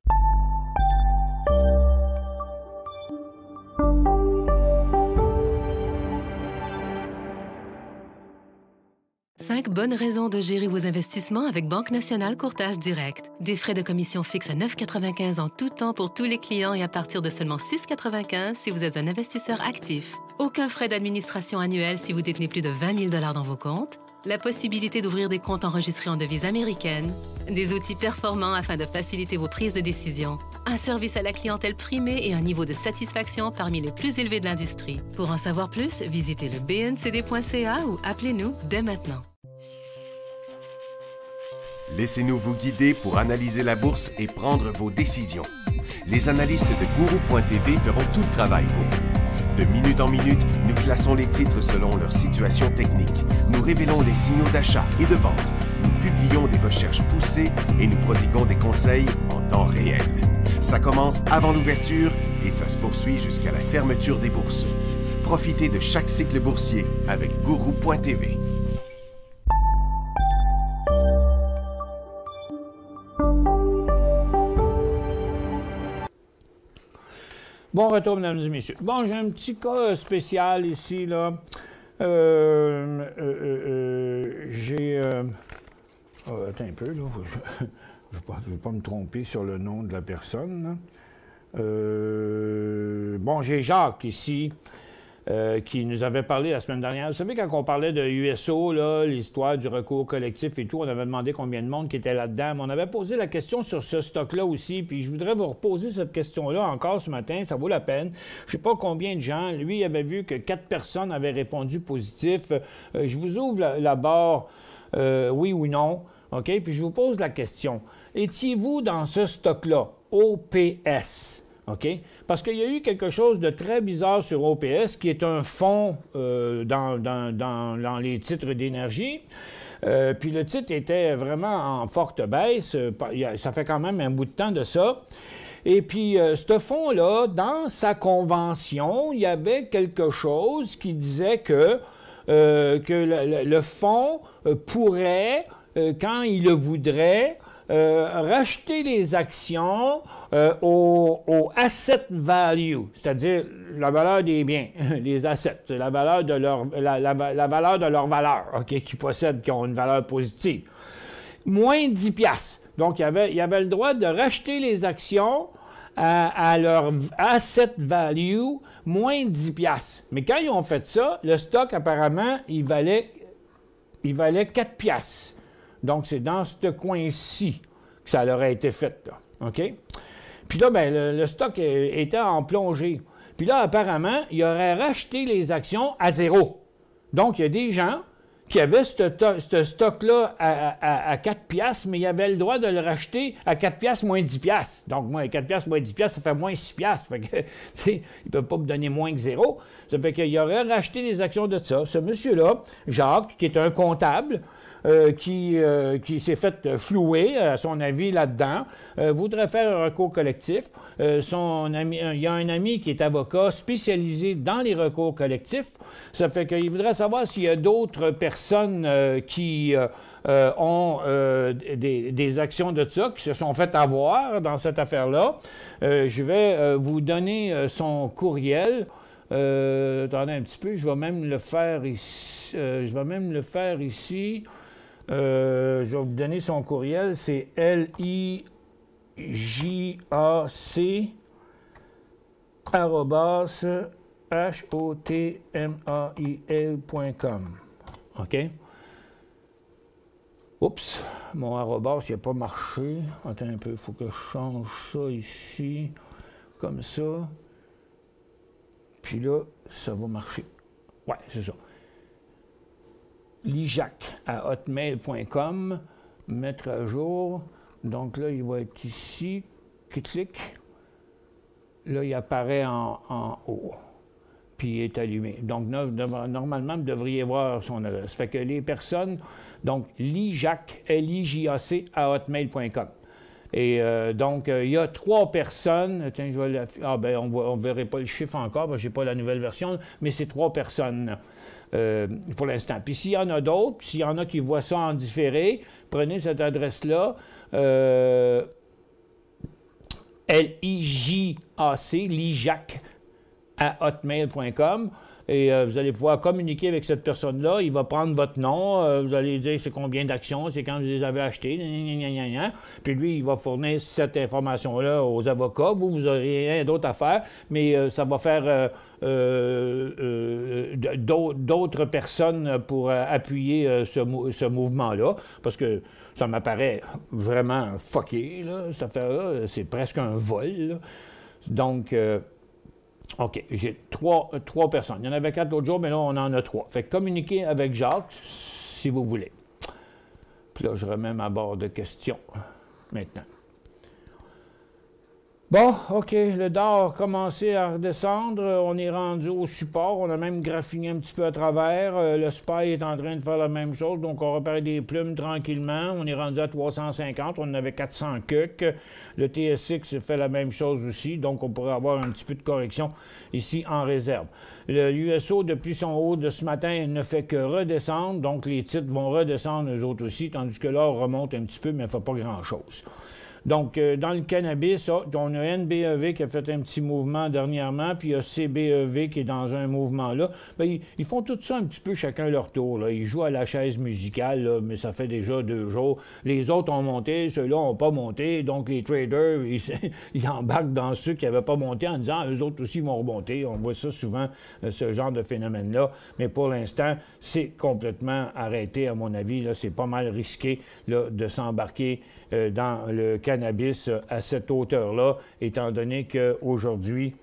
5 bonnes raisons de gérer vos investissements avec Banque Nationale Courtage Direct. Des frais de commission fixes à 9,95 en tout temps pour tous les clients et à partir de seulement 6,95 si vous êtes un investisseur actif. Aucun frais d'administration annuel si vous détenez plus de 20 000 dans vos comptes. La possibilité d'ouvrir des comptes enregistrés en devise américaine. Des outils performants afin de faciliter vos prises de décision. Un service à la clientèle primé et un niveau de satisfaction parmi les plus élevés de l'industrie. Pour en savoir plus, visitez le bncd.ca ou appelez-nous dès maintenant. Laissez-nous vous guider pour analyser la bourse et prendre vos décisions. Les analystes de Guru.tv feront tout le travail pour vous. De minute en minute, nous classons les titres selon leur situation technique. Nous révélons les signaux d'achat et de vente. Nous publions des recherches poussées et nous prodiguons des conseils en temps réel. Ça commence avant l'ouverture et ça se poursuit jusqu'à la fermeture des bourses. Profitez de chaque cycle boursier avec Guru.tv. Bon retour, mesdames et messieurs. Bon, j'ai un petit cas spécial ici, là. J'ai... attends un peu, là. Je ne vais pas me tromper sur le nom de la personne, là. Bon, j'ai Jacques ici. qui nous avait parlé la semaine dernière. Vous savez, quand on parlait de USO, l'histoire du recours collectif et tout, on avait demandé combien de monde qui était là-dedans. Mais on avait posé la question sur ce stock-là aussi, puis je voudrais vous reposer cette question-là encore ce matin, ça vaut la peine. Je ne sais pas combien de gens, lui, il avait vu que 4 personnes avaient répondu positif. Je vous ouvre la barre oui ou non, OK? Puis je vous pose la question. Étiez-vous dans ce stock-là, OPS? OK? Parce qu'il y a eu quelque chose de très bizarre sur OPS, qui est un fonds dans les titres d'énergie. Puis le titre était vraiment en forte baisse. Ça fait quand même un bout de temps de ça. Et puis, ce fonds-là, dans sa convention, il y avait quelque chose qui disait que le fonds pourrait, quand il le voudrait, racheter les actions au asset value, c'est-à-dire la valeur des biens, les assets, la valeur de leur, la valeur de leur valeur, OK, qu'ils possèdent, qui ont une valeur positive. Moins 10 piastres. Donc, il y avait le droit de racheter les actions à leur asset value, moins 10 piastres. Mais quand ils ont fait ça, le stock, apparemment, il valait 4 piastres. Donc, c'est dans ce coin-ci que ça leur a été fait, là. OK? Puis là, bien, le stock était en plongée. Puis là, apparemment, il aurait racheté les actions à 0. Donc, il y a des gens qui avaient ce stock-là à 4 piastres, mais il avait le droit de le racheter à 4 piastres moins 10 piastres. Donc, moi, 4 piastres moins 10 piastres, ça fait moins 6 piastres. Fait que, tu sais, il ne peut pas me donner moins que 0. Ça fait qu'il aurait racheté les actions de ça. Ce monsieur-là, Jacques, qui est un comptable, qui s'est fait flouer, à son avis, là-dedans, voudrait faire un recours collectif. Il y a un ami qui est avocat spécialisé dans les recours collectifs. Ça fait qu'il voudrait savoir s'il y a d'autres personnes qui ont des actions de ça, qui se sont fait avoir dans cette affaire-là. Je vais vous donner son courriel. Attendez un petit peu, je vais même le faire ici. Je vais vous donner son courriel, c'est lijAC@hotmail.com. OK? Oups, mon arrobas, il n'a pas marché. Attends un peu, il faut que je change ça ici, comme ça. Puis là, ça va marcher. Ouais, c'est ça. lijac@hotmail.com, mettre à jour. Donc là, il va être ici. Clic. Là, il apparaît en haut. Puis il est allumé. Donc, normalement, vous devriez voir son adresse. Fait que les personnes, donc, lijac, LIJAC@hotmail.com. Et donc, il y a 3 personnes. Tiens, je vais on ne verrait pas le chiffre encore, parce que je n'ai pas la nouvelle version, mais c'est 3 personnes. Pour l'instant. Puis s'il y en a d'autres, s'il y en a qui voient ça en différé, prenez cette adresse-là, lijac@hotmail.com, et vous allez pouvoir communiquer avec cette personne-là. Il va prendre votre nom, vous allez dire c'est combien d'actions, c'est quand vous les avez achetées, puis lui, il va fournir cette information-là aux avocats. Vous n'aurez rien d'autre à faire, mais ça va faire d'autres personnes pour appuyer ce mouvement-là, parce que ça m'apparaît vraiment fucké, là, cette affaire-là. C'est presque un vol, là. Donc, OK, j'ai 3 personnes. Il y en avait 4 l'autre jour, mais là, on en a 3. Fait que communiquez avec Jacques, si vous voulez. Puis là, je remets ma barre de questions, maintenant. Bon, OK, le DOR a commencé à redescendre. On est rendu au support. On a même graffiné un petit peu à travers. Le SPY est en train de faire la même chose. Donc, on repère des plumes tranquillement. On est rendu à 350. On en avait 400 cucs. Le TSX fait la même chose aussi. Donc, on pourrait avoir un petit peu de correction ici en réserve. Le USO, depuis son haut de ce matin, ne fait que redescendre. Donc, les titres vont redescendre eux autres aussi. Tandis que l'or remonte un petit peu, mais il ne fait pas grand-chose. Donc, dans le cannabis, on a NBEV qui a fait un petit mouvement dernièrement, puis il y a CBEV qui est dans un mouvement là. Bien, ils font tout ça un petit peu chacun leur tour, là. Ils jouent à la chaise musicale, là, mais ça fait déjà 2 jours. Les autres ont monté, ceux-là n'ont pas monté, donc les traders, ils embarquent dans ceux qui n'avaient pas monté en disant eux autres aussi vont remonter. On voit ça souvent, ce genre de phénomène-là. Mais pour l'instant, c'est complètement arrêté, à mon avis. Là, c'est pas mal risqué là, de s'embarquer dans le cannabis à cette hauteur-là, étant donné qu'aujourd'hui,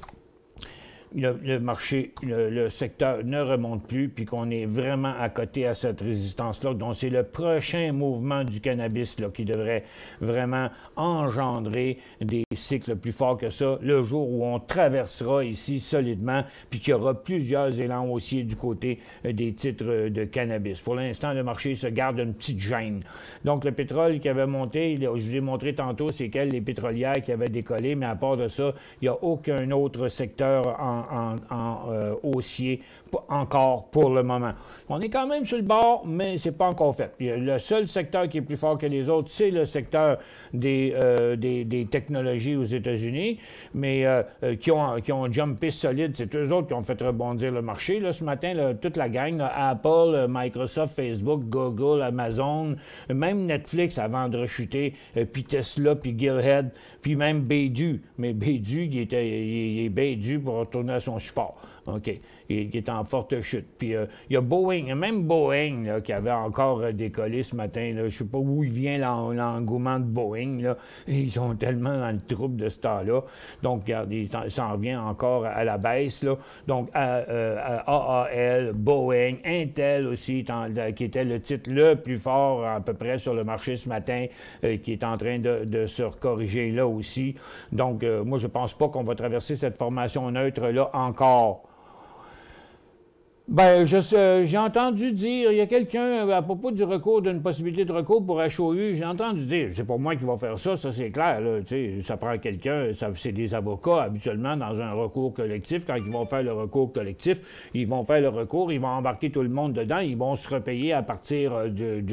le marché, le secteur ne remonte plus, puis qu'on est vraiment à côté à cette résistance-là. Donc, c'est le prochain mouvement du cannabis là, qui devrait vraiment engendrer des cycles plus forts que ça, le jour où on traversera ici solidement, puis qu'il y aura plusieurs élans haussiers du côté des titres de cannabis. Pour l'instant, le marché se garde une petite gêne. Donc, le pétrole qui avait monté, je vous ai montré tantôt, c'est quelles les pétrolières qui avaient décollé, mais à part de ça, il n'y a aucun autre secteur en haussier encore pour le moment. On est quand même sur le bord, mais c'est pas encore fait. Le seul secteur qui est plus fort que les autres, c'est le secteur des technologies aux États-Unis, mais qui ont jumpé solide. C'est eux autres qui ont fait rebondir le marché. Là, ce matin, là, toute la gang, là, Apple, Microsoft, Facebook, Google, Amazon, même Netflix avant de rechuter, puis Tesla, puis Gillhead, puis même Baidu. Mais Baidu, il est Baidu pour retourner à son support. OK. Il est en forte chute. Puis il y a Boeing, même Boeing, là, qui avait encore décollé ce matin. Là. Je ne sais pas où il vient l'engouement de Boeing. Là. Ils sont tellement dans le trouble de ce temps-là. Donc, regarde, il s'en revient encore à la baisse. Là. Donc, AAL, Boeing, Intel aussi, qui était le titre le plus fort à peu près sur le marché ce matin, qui est en train de se corriger là aussi. Donc, moi, je ne pense pas qu'on va traverser cette formation neutre-là encore. Bien, j'ai entendu dire, il y a quelqu'un à propos du recours, d'une possibilité de recours pour HOU, j'ai entendu dire, c'est pas moi qui va faire ça c'est clair, là, ça prend quelqu'un, c'est des avocats habituellement dans un recours collectif, quand ils vont faire le recours collectif, ils vont faire le recours, ils vont embarquer tout le monde dedans, ils vont se repayer à partir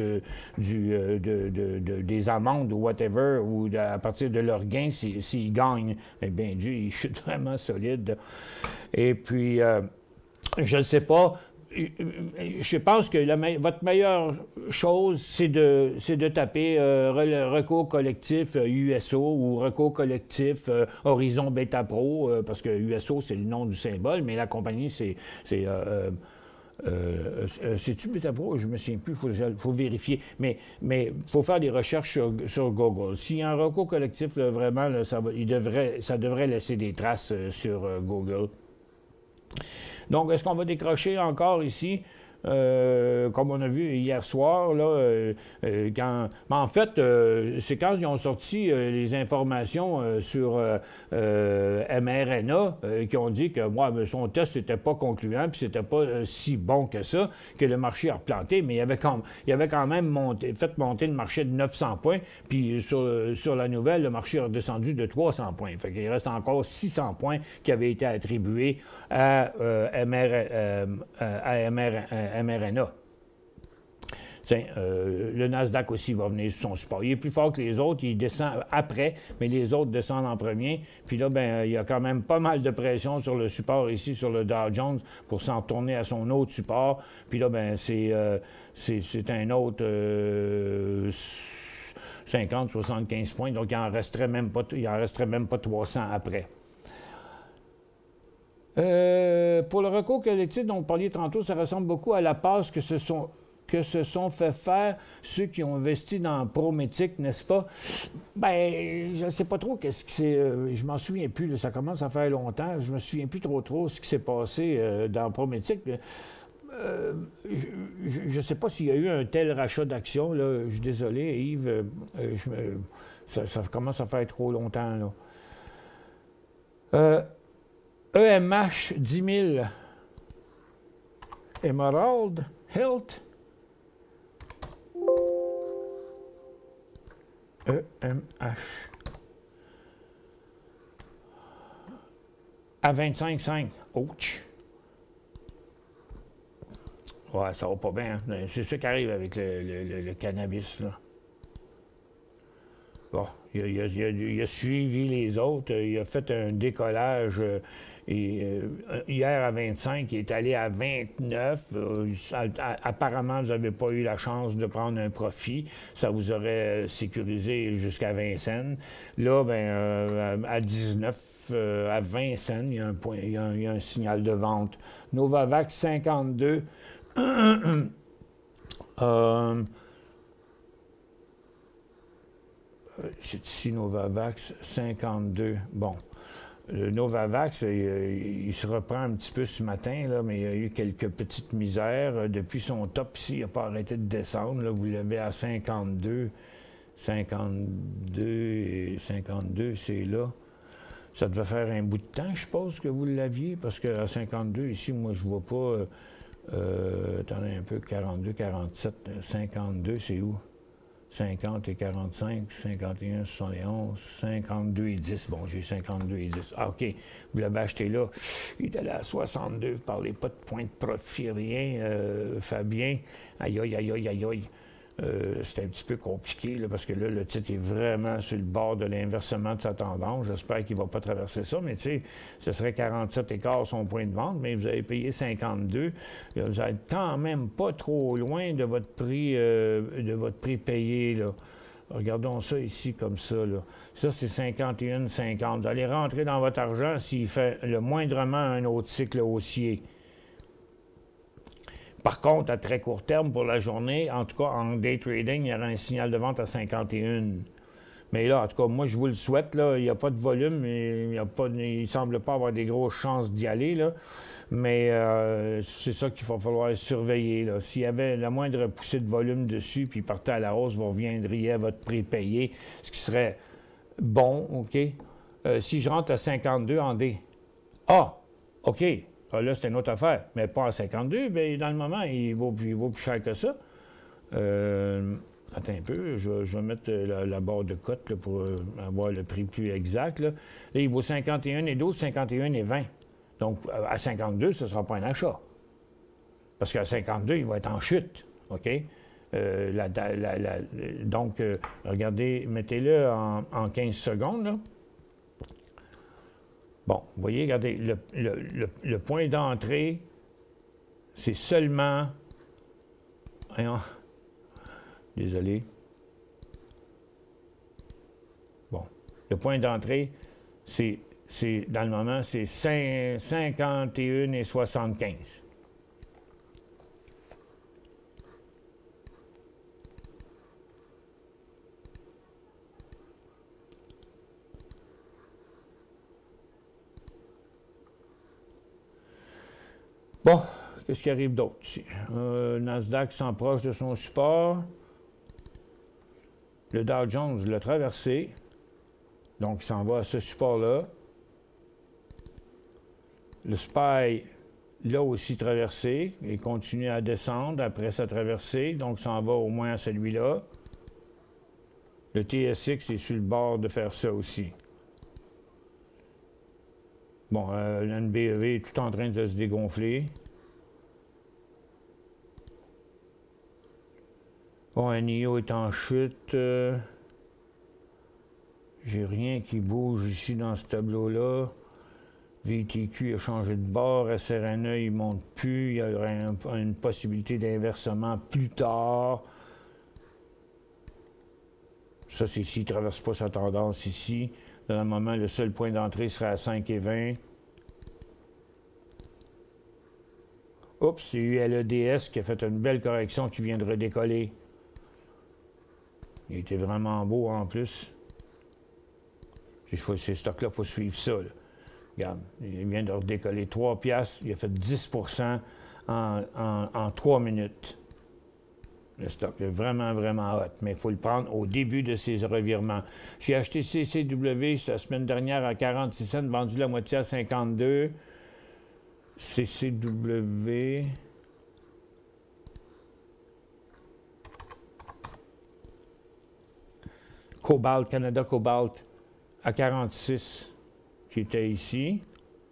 des amendes ou whatever, ou à partir de leurs gains s'ils gagnent. Eh bien, Dieu, ils chutent vraiment solides. Et puis... je ne sais pas. Je pense que votre meilleure chose, c'est de taper le recours collectif USO ou recours collectif Horizon Beta Pro, parce que USO, c'est le nom du symbole, mais la compagnie, c'est-tu Beta Pro? Je ne me souviens plus, il faut vérifier. Mais il faut faire des recherches sur Google. S'il y a un recours collectif, là, vraiment, là, ça devrait laisser des traces sur Google. Donc, est-ce qu'on va décrocher encore ici, comme on a vu hier soir, là, en fait, c'est quand ils ont sorti les informations sur mRNA qui ont dit que son test n'était pas concluant, puis c'était pas si bon que ça, que le marché a replanté, mais il avait quand même fait monter le marché de 900 points, puis sur la nouvelle, le marché a redescendu de 300 points. Fait qu'il reste encore 600 points qui avaient été attribués à mRNA. Le Nasdaq aussi va venir sur son support. Il est plus fort que les autres, il descend après, mais les autres descendent en premier. Puis là, il y a quand même pas mal de pression sur le support ici, sur le Dow Jones, pour s'en retourner à son autre support. Puis là, c'est un autre 50-75 points, donc il en resterait même pas 300 après. Pour le recours collectif dont vous parliez tantôt, ça ressemble beaucoup à la passe que se sont fait faire ceux qui ont investi dans Prométhique, n'est-ce pas? Ben, je ne sais pas trop qu'est-ce qui s'est... je m'en souviens plus, là, ça commence à faire longtemps. Je me souviens plus trop ce qui s'est passé dans Prométhique. Je ne sais pas s'il y a eu un tel rachat d'actions. Là. Je suis désolé, Yves. Ça commence à faire trop longtemps. Là. EMH 10 000. Emerald Health. EMH. À 25,5. Ouch. Ouais, ça va pas bien. Hein? C'est ça qui arrive avec le cannabis, là. Bon, il a suivi les autres. Il a fait un décollage hier à 25, il est allé à 29. Apparemment, vous n'avez pas eu la chance de prendre un profit. Ça vous aurait sécurisé jusqu'à 20 cents. Là, ben, à 19, à 20 cents, il y a un point, il y a un signal de vente. Novavax 52. C'est ici Novavax 52. Bon. Le Novavax, il se reprend un petit peu ce matin, là, mais il y a eu quelques petites misères. Depuis son top ici, il n'a pas arrêté de descendre. Là, vous l'avez à 52. 52 et 52, c'est là. Ça devait faire un bout de temps, je suppose, que vous l'aviez, parce qu'à 52, ici, moi, je ne vois pas... attendez un peu, 42, 47, 52, c'est où? 50 et 45, 51, 71, 52 et 10. Bon, j'ai 52 et 10. Ah, OK. Vous l'avez acheté là. Il est allé à 62. Vous ne parlez pas de point de profit, rien. Fabien, aïe, aïe, aïe, aïe, aïe, aïe. C'est un petit peu compliqué, là, parce que là, le titre est vraiment sur le bord de l'inversement de sa tendance. J'espère qu'il ne va pas traverser ça, mais tu sais, ce serait 47 écarts son point de vente, mais vous avez payé 52. Vous êtes quand même pas trop loin de votre prix payé, là. Regardons ça ici comme ça, là. Ça, c'est 51,50. Vous allez rentrer dans votre argent s'il fait le moindrement un autre cycle haussier. Par contre, à très court terme, pour la journée, en tout cas, en day trading, il y aura un signal de vente à 51. Mais là, en tout cas, moi, je vous le souhaite, là, il n'y a pas de volume, il ne semble pas avoir des grosses chances d'y aller, là. Mais c'est ça qu'il va falloir surveiller, là. S'il y avait la moindre poussée de volume dessus, puis il partait à la hausse, vous reviendriez à votre prix payé, ce qui serait bon, OK? Si je rentre à 52 en D. Ah! OK. Ah, là, c'est une autre affaire, mais pas à 52. Bien, dans le moment, il vaut plus cher que ça. Attends un peu, je vais mettre la barre de cote là, pour avoir le prix plus exact. Là, il vaut 51 et 12, 51 et 20. Donc, à 52, ce ne sera pas un achat. Parce qu'à 52, il va être en chute. OK? Donc, regardez, mettez-le en 15 secondes, là. Bon, vous voyez, regardez, le point d'entrée, c'est seulement... Voyons. Désolé. Bon, le point d'entrée, c'est dans le moment, c'est 51 et 75. Bon, qu'est-ce qui arrive d'autre ici? Nasdaq s'approche de son support. Le Dow Jones l'a traversé. Donc, il s'en va à ce support-là. Le SPY l'a aussi traversé. Il continue à descendre après sa traversée. Donc, il s'en va au moins à celui-là. Le TSX est sur le bord de faire ça aussi. Bon, l'NBEV est tout en train de se dégonfler. Bon, NIO est en chute. J'ai rien qui bouge ici dans ce tableau-là. VTQ a changé de bord. SRNE, il ne monte plus. Il y aurait une possibilité d'inversement plus tard. Ça, c'est s'il ne traverse pas sa tendance ici. Dans le moment, le seul point d'entrée serait à 5 et 20. Oups, il y a eu l'EDS qui a fait une belle correction qui vient de redécoller. Il était vraiment beau en plus. Ces stocks-là, il faut suivre ça. Là. Regarde, il vient de redécoller 3 piastres. Il a fait 10 % en 3 minutes. Le stock est vraiment, vraiment hot. Mais il faut le prendre au début de ses revirements. J'ai acheté CCW la semaine dernière à 46 cents, vendu la moitié à 52. CCW... Cobalt, Canada Cobalt, à 46, qui était ici.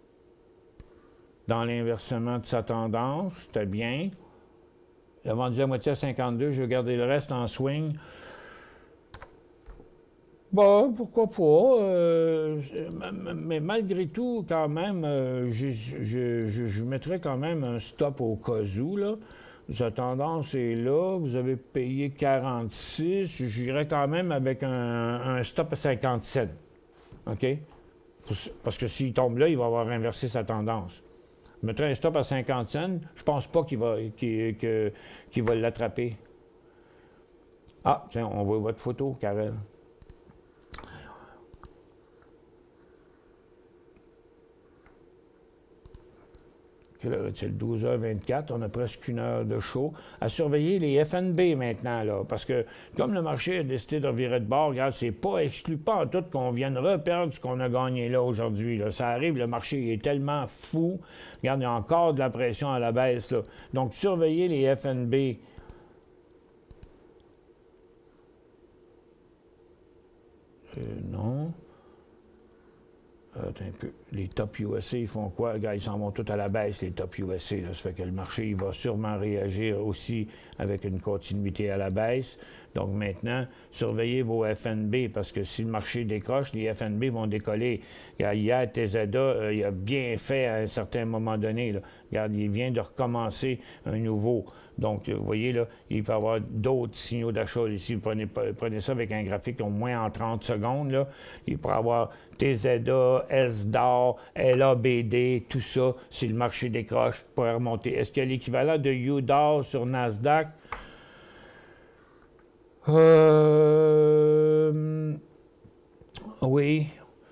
Dans l'inversement de sa tendance, c'était bien. Il a vendu la moitié à 52, je vais garder le reste en swing. Bon, pourquoi pas. Mais malgré tout, quand même, je mettrais quand même un stop au cas où, là. Sa tendance est là. Vous avez payé 46. J'irais quand même avec un stop à 57. OK? Parce que s'il tombe là, il va avoir inversé sa tendance. Je mettrais un stop à 50 cents. Je pense pas qu'il va l'attraper. Ah, tiens, on voit votre photo, Karel. Quelle heure est-il? 12h24, on a presque une heure de show. À surveiller les FNB maintenant, là, parce que comme le marché a décidé de revirer de bord, regarde, c'est pas exclu pas en tout qu'on vienne reperdre ce qu'on a gagné là aujourd'hui. Là. Ça arrive, le marché est tellement fou. Regarde, il y a encore de la pression à la baisse. Là. Donc, surveillez les FNB. Non. Attends un peu. Les top USA, ils font quoi? Les gars, ils s'en vont tous à la baisse, les top USA. Là. Ça fait que le marché, il va sûrement réagir aussi avec une continuité à la baisse. Donc maintenant, surveillez vos FNB parce que si le marché décroche, les FNB vont décoller. Hier, Tesada, il a bien fait à un certain moment donné. Là. Regarde, il vient de recommencer un nouveau. Donc, vous voyez, là, il peut y avoir d'autres signaux d'achat ici. Vous prenez ça avec un graphique au moins en 30 secondes. Là. Il pourrait y avoir TZA, SDAR, LABD, tout ça. Si le marché décroche, pourrait remonter. Est-ce qu'il y a l'équivalent de UDAR sur Nasdaq? Oui.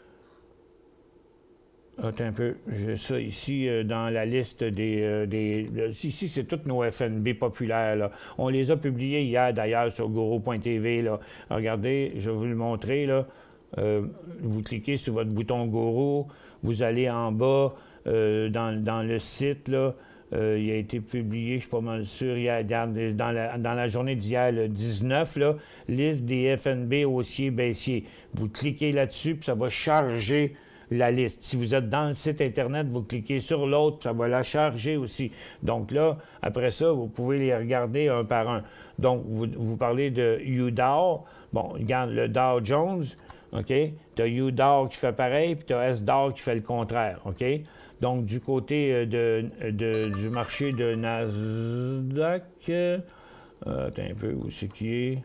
Attends un peu, j'ai ça ici dans la liste ici, c'est tous nos FNB populaires. Là. On les a publiés hier, d'ailleurs, sur Guru.tv. Là. Regardez, je vais vous le montrer. Là. Vous cliquez sur votre bouton Guru, vous allez en bas dans le site. Là. Il a été publié, je suis pas mal sûr, hier, dans la journée d'hier, le 19, là, liste des FNB haussiers, baissiers. Vous cliquez là-dessus, puis ça va charger la liste. Si vous êtes dans le site Internet, vous cliquez sur l'autre, ça va la charger aussi. Donc là, après ça, vous pouvez les regarder un par un. Donc, vous parlez de UDAR. Bon, regarde le Dow Jones, OK? Tu as UDAR qui fait pareil, puis tu as SDAR qui fait le contraire, OK? Donc, du côté du marché de Nasdaq, attends un peu, où c'est qui est?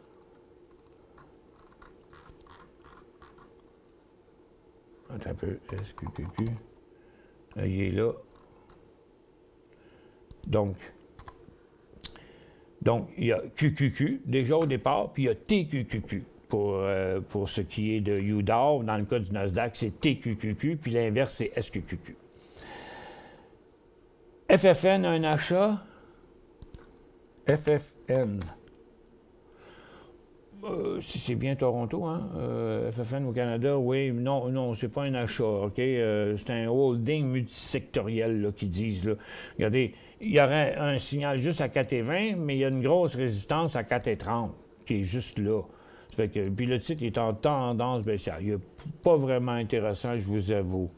Attends un peu, SQQQ. Il est là. Donc, il y a QQQ, déjà au départ, puis il y a TQQQ. Pour ce qui est de UDAR, dans le cas du Nasdaq, c'est TQQQ, puis l'inverse, c'est SQQQ. FFN, un achat. FFN. Si c'est bien Toronto, hein? FFN au Canada, oui, non, c'est pas un achat, OK? C'est un holding multisectoriel, là, qu'ils disent, là. Regardez, il y aurait un signal juste à 4,20, mais il y a une grosse résistance à 4,30, qui est juste là. Ça fait que, puis le titre est en tendance baissière. Il n'est pas vraiment intéressant, je vous avoue.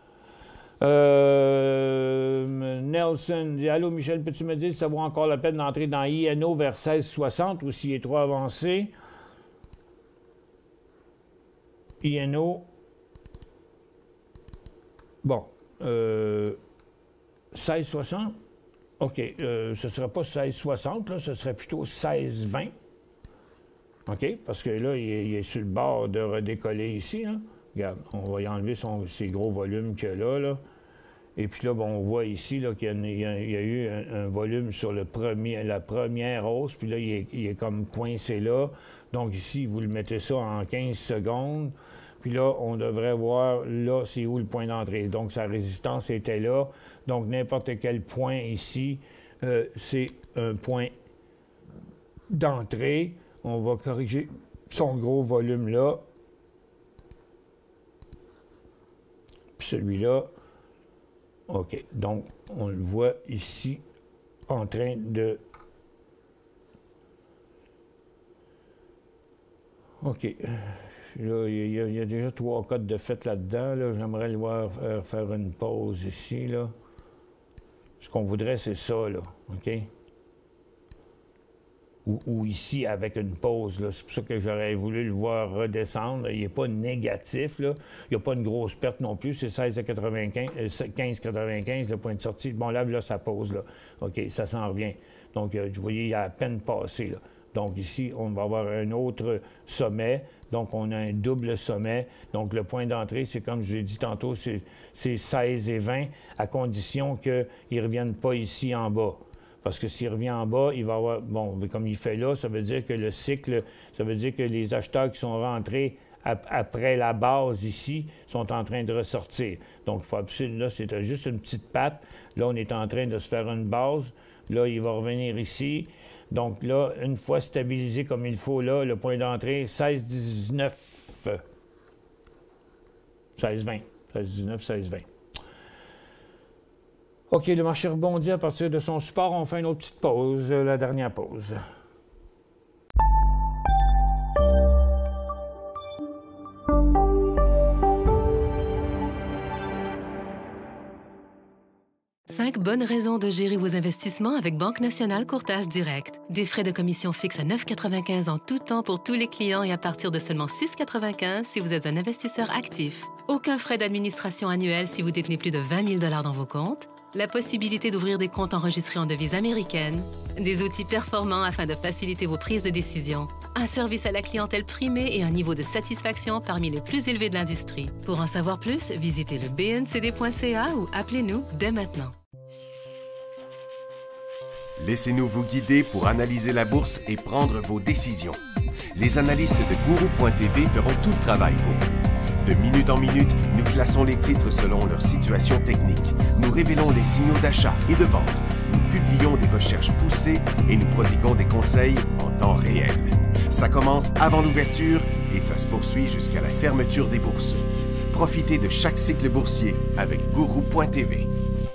Nelson dit « Allô, Michel, peux-tu me dire si ça vaut encore la peine d'entrer dans INO vers 16,60 ou s'il est trop avancé? » INO. Bon. 16,60? OK. Ce ne serait pas 16,60, là, ce serait plutôt 16,20. OK? Parce que là, il est sur le bord de redécoller ici. Là. Regarde, on va y enlever ces gros volumes qu'il y a là. Et puis là, bon, on voit ici qu'il y a eu un volume sur la première hausse. Puis là, il est comme coincé là. Donc ici, vous le mettez ça en 15 secondes. Puis là, on devrait voir, là, c'est où le point d'entrée. Donc, sa résistance était là. Donc, n'importe quel point ici, c'est un point d'entrée. On va corriger son gros volume là. Puis celui-là, OK. Donc, on le voit ici en train de... OK. Là, il y a déjà 3 codes de fait là-dedans. Là. J'aimerais le voir faire une pause ici. Là. Ce qu'on voudrait, c'est ça, là. OK? ou ici avec une pause. C'est pour ça que j'aurais voulu le voir redescendre. Il n'est pas négatif. Là. Il n'y a pas une grosse perte non plus. C'est 15,95 le point de sortie. Bon, là, ça pose. Là. OK, ça s'en revient. Donc, vous voyez, il a à peine passé. Là. Donc, ici, on va avoir un autre sommet. Donc, on a un double sommet. Donc, le point d'entrée, c'est comme je l'ai dit tantôt, c'est 16,20 à condition qu'il ne revienne pas ici en bas. Parce que s'il revient en bas, il va avoir... Bon, comme il fait là, ça veut dire que le cycle, ça veut dire que les acheteurs qui sont rentrés après la base ici sont en train de ressortir. Donc, il faut absolument... Là, c'est juste une petite patte. Là, on est en train de se faire une base. Là, il va revenir ici. Donc là, une fois stabilisé comme il faut, là, le point d'entrée, 16,19... 16,20. 16,19, 16,20. OK, le marché rebondit à partir de son support. On fait une autre petite pause, la dernière pause. Cinq bonnes raisons de gérer vos investissements avec Banque Nationale Courtage Direct. Des frais de commission fixes à 9,95 en tout temps pour tous les clients et à partir de seulement 6,95 si vous êtes un investisseur actif. Aucun frais d'administration annuel si vous détenez plus de 20 000 $ dans vos comptes. La possibilité d'ouvrir des comptes enregistrés en devise américaine. Des outils performants afin de faciliter vos prises de décision. Un service à la clientèle primé et un niveau de satisfaction parmi les plus élevés de l'industrie. Pour en savoir plus, visitez le bncd.ca ou appelez-nous dès maintenant. Laissez-nous vous guider pour analyser la bourse et prendre vos décisions. Les analystes de Guru.tv feront tout le travail pour vous. De minute en minute, nous classons les titres selon leur situation technique. Nous révélons les signaux d'achat et de vente. Nous publions des recherches poussées et nous prodiguons des conseils en temps réel. Ça commence avant l'ouverture et ça se poursuit jusqu'à la fermeture des bourses. Profitez de chaque cycle boursier avec Guru.tv.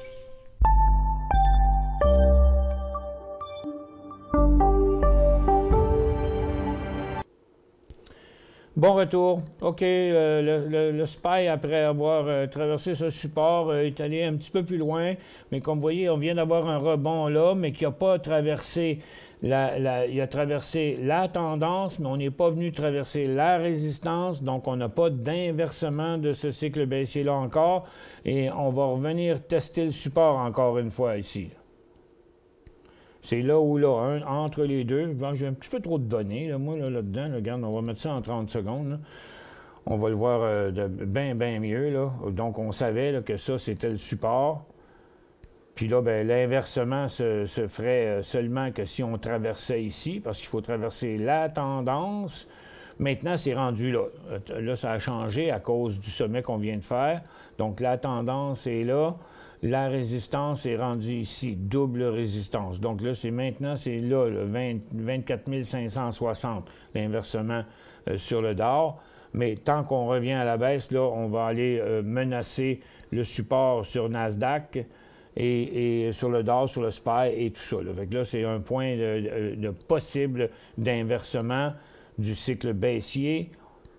Bon retour. OK, le SPY, après avoir traversé ce support, est allé un petit peu plus loin. Mais comme vous voyez, on vient d'avoir un rebond là, mais qui n'a pas traversé il a traversé la tendance, mais on n'est pas venu traverser la résistance. Donc, on n'a pas d'inversement de ce cycle baissier-là encore. Et on va revenir tester le support encore une fois ici. C'est là ou là, entre les deux. Bon, j'ai un petit peu trop de données, là, moi, là-dedans. Là, regarde, on va mettre ça en 30 secondes. Là. On va le voir bien mieux. Là. Donc, on savait là, que ça, c'était le support. Puis là, ben, l'inversement se ferait seulement que si on traversait ici, parce qu'il faut traverser la tendance. Maintenant, c'est rendu là. Là, ça a changé à cause du sommet qu'on vient de faire. Donc, la tendance est là. La résistance est rendue ici, double résistance. Donc là, c'est maintenant, c'est là, le 24 560, l'inversement sur le DOR. Mais tant qu'on revient à la baisse, là, on va aller menacer le support sur Nasdaq et sur le DOR, sur le SPY et tout ça. Là. Fait que là, c'est un point de possible d'inversement du cycle baissier.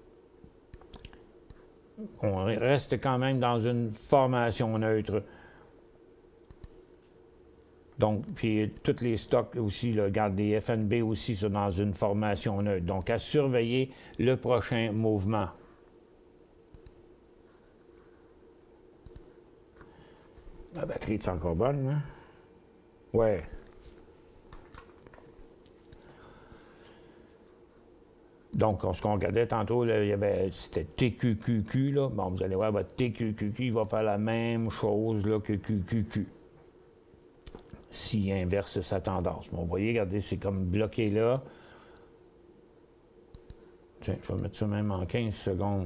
On reste quand même dans une formation neutre. Donc, puis tous les stocks aussi, là, regarde, les FNB aussi sont dans une formation neutre. Donc, à surveiller le prochain mouvement. La batterie est encore bonne, hein? Ouais. Donc, ce qu'on regardait tantôt, là, c'était TQQQ, là. Bon, vous allez voir, votre TQQQ, il va faire la même chose là, que QQQ. S'il inverse sa tendance. Bon, vous voyez, regardez, c'est comme bloqué là. Tiens, je vais mettre ça même en 15 secondes.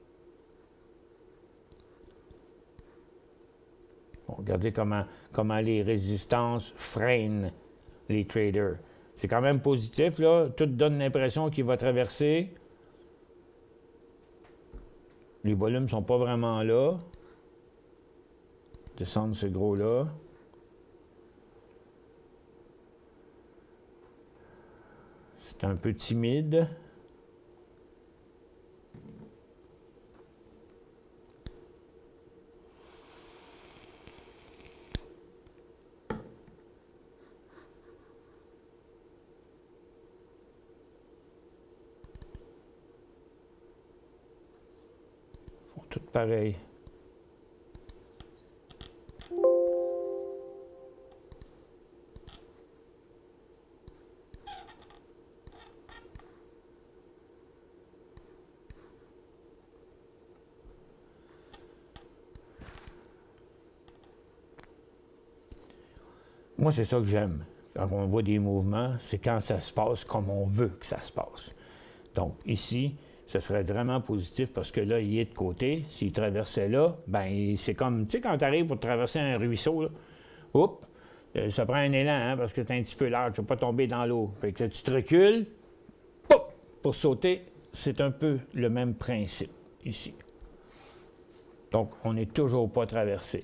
Bon, regardez comment les résistances freinent les traders. C'est quand même positif, là. Tout donne l'impression qu'il va traverser. Les volumes ne sont pas vraiment là. Descendre ce gros-là. C'est un peu timide. pareil. Moi, c'est ça que j'aime. Quand on voit des mouvements, c'est quand ça se passe comme on veut que ça se passe. Donc, ici, ce serait vraiment positif parce que là, il est de côté. S'il traversait là, ben c'est comme, tu sais, quand tu arrives pour traverser un ruisseau, là, oups, ça prend un élan, hein, parce que c'est un petit peu large, tu ne vas pas tomber dans l'eau. Fait que tu te recules, pop, pour sauter. C'est un peu le même principe ici. Donc, on n'est toujours pas traversé.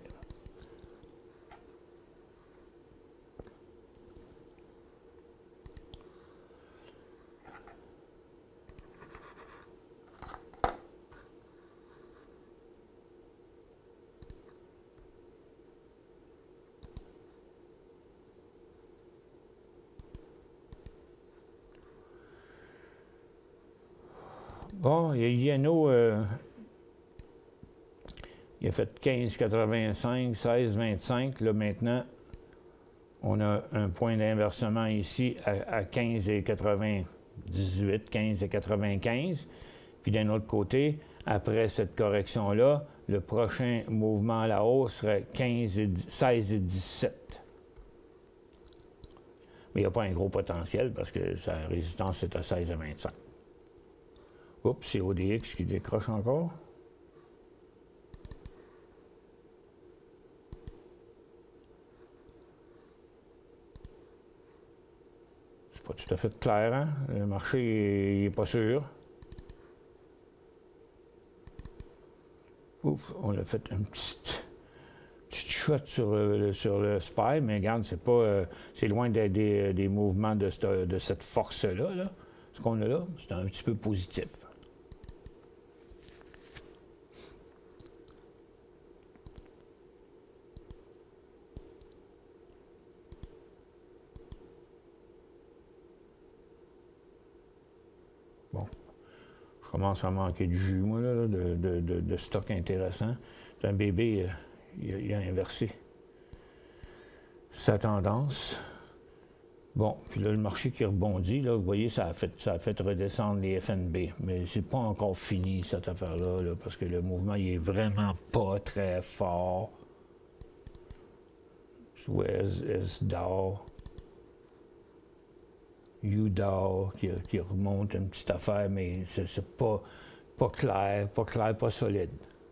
Bon, Yano, il a fait 15,85, 16,25. Là, maintenant, on a un point d'inversement ici à 15,98, 15,95. Puis d'un autre côté, après cette correction-là, le prochain mouvement à la hausse serait 16,17. Mais il n'y a pas un gros potentiel parce que sa résistance est à 16,25. Oups, c'est ODX qui décroche encore. C'est pas tout à fait clair, hein? Le marché n'est pas sûr. Ouf, on a fait une petite shot sur le SPY, mais regarde, c'est pas, c'est loin des mouvements de cette force-là. Là. Ce qu'on a là, c'est un petit peu positif. Bon, je commence à manquer de jus, moi, là, de stock intéressant. C'est un bébé, il a inversé sa tendance. Bon, puis là, le marché qui rebondit, là, vous voyez, ça a fait redescendre les FNB. Mais c'est pas encore fini, cette affaire-là, là, parce que le mouvement, il est vraiment pas très fort. SDAO. UDAO qui remonte une petite affaire, mais c'est pas clair, pas solide.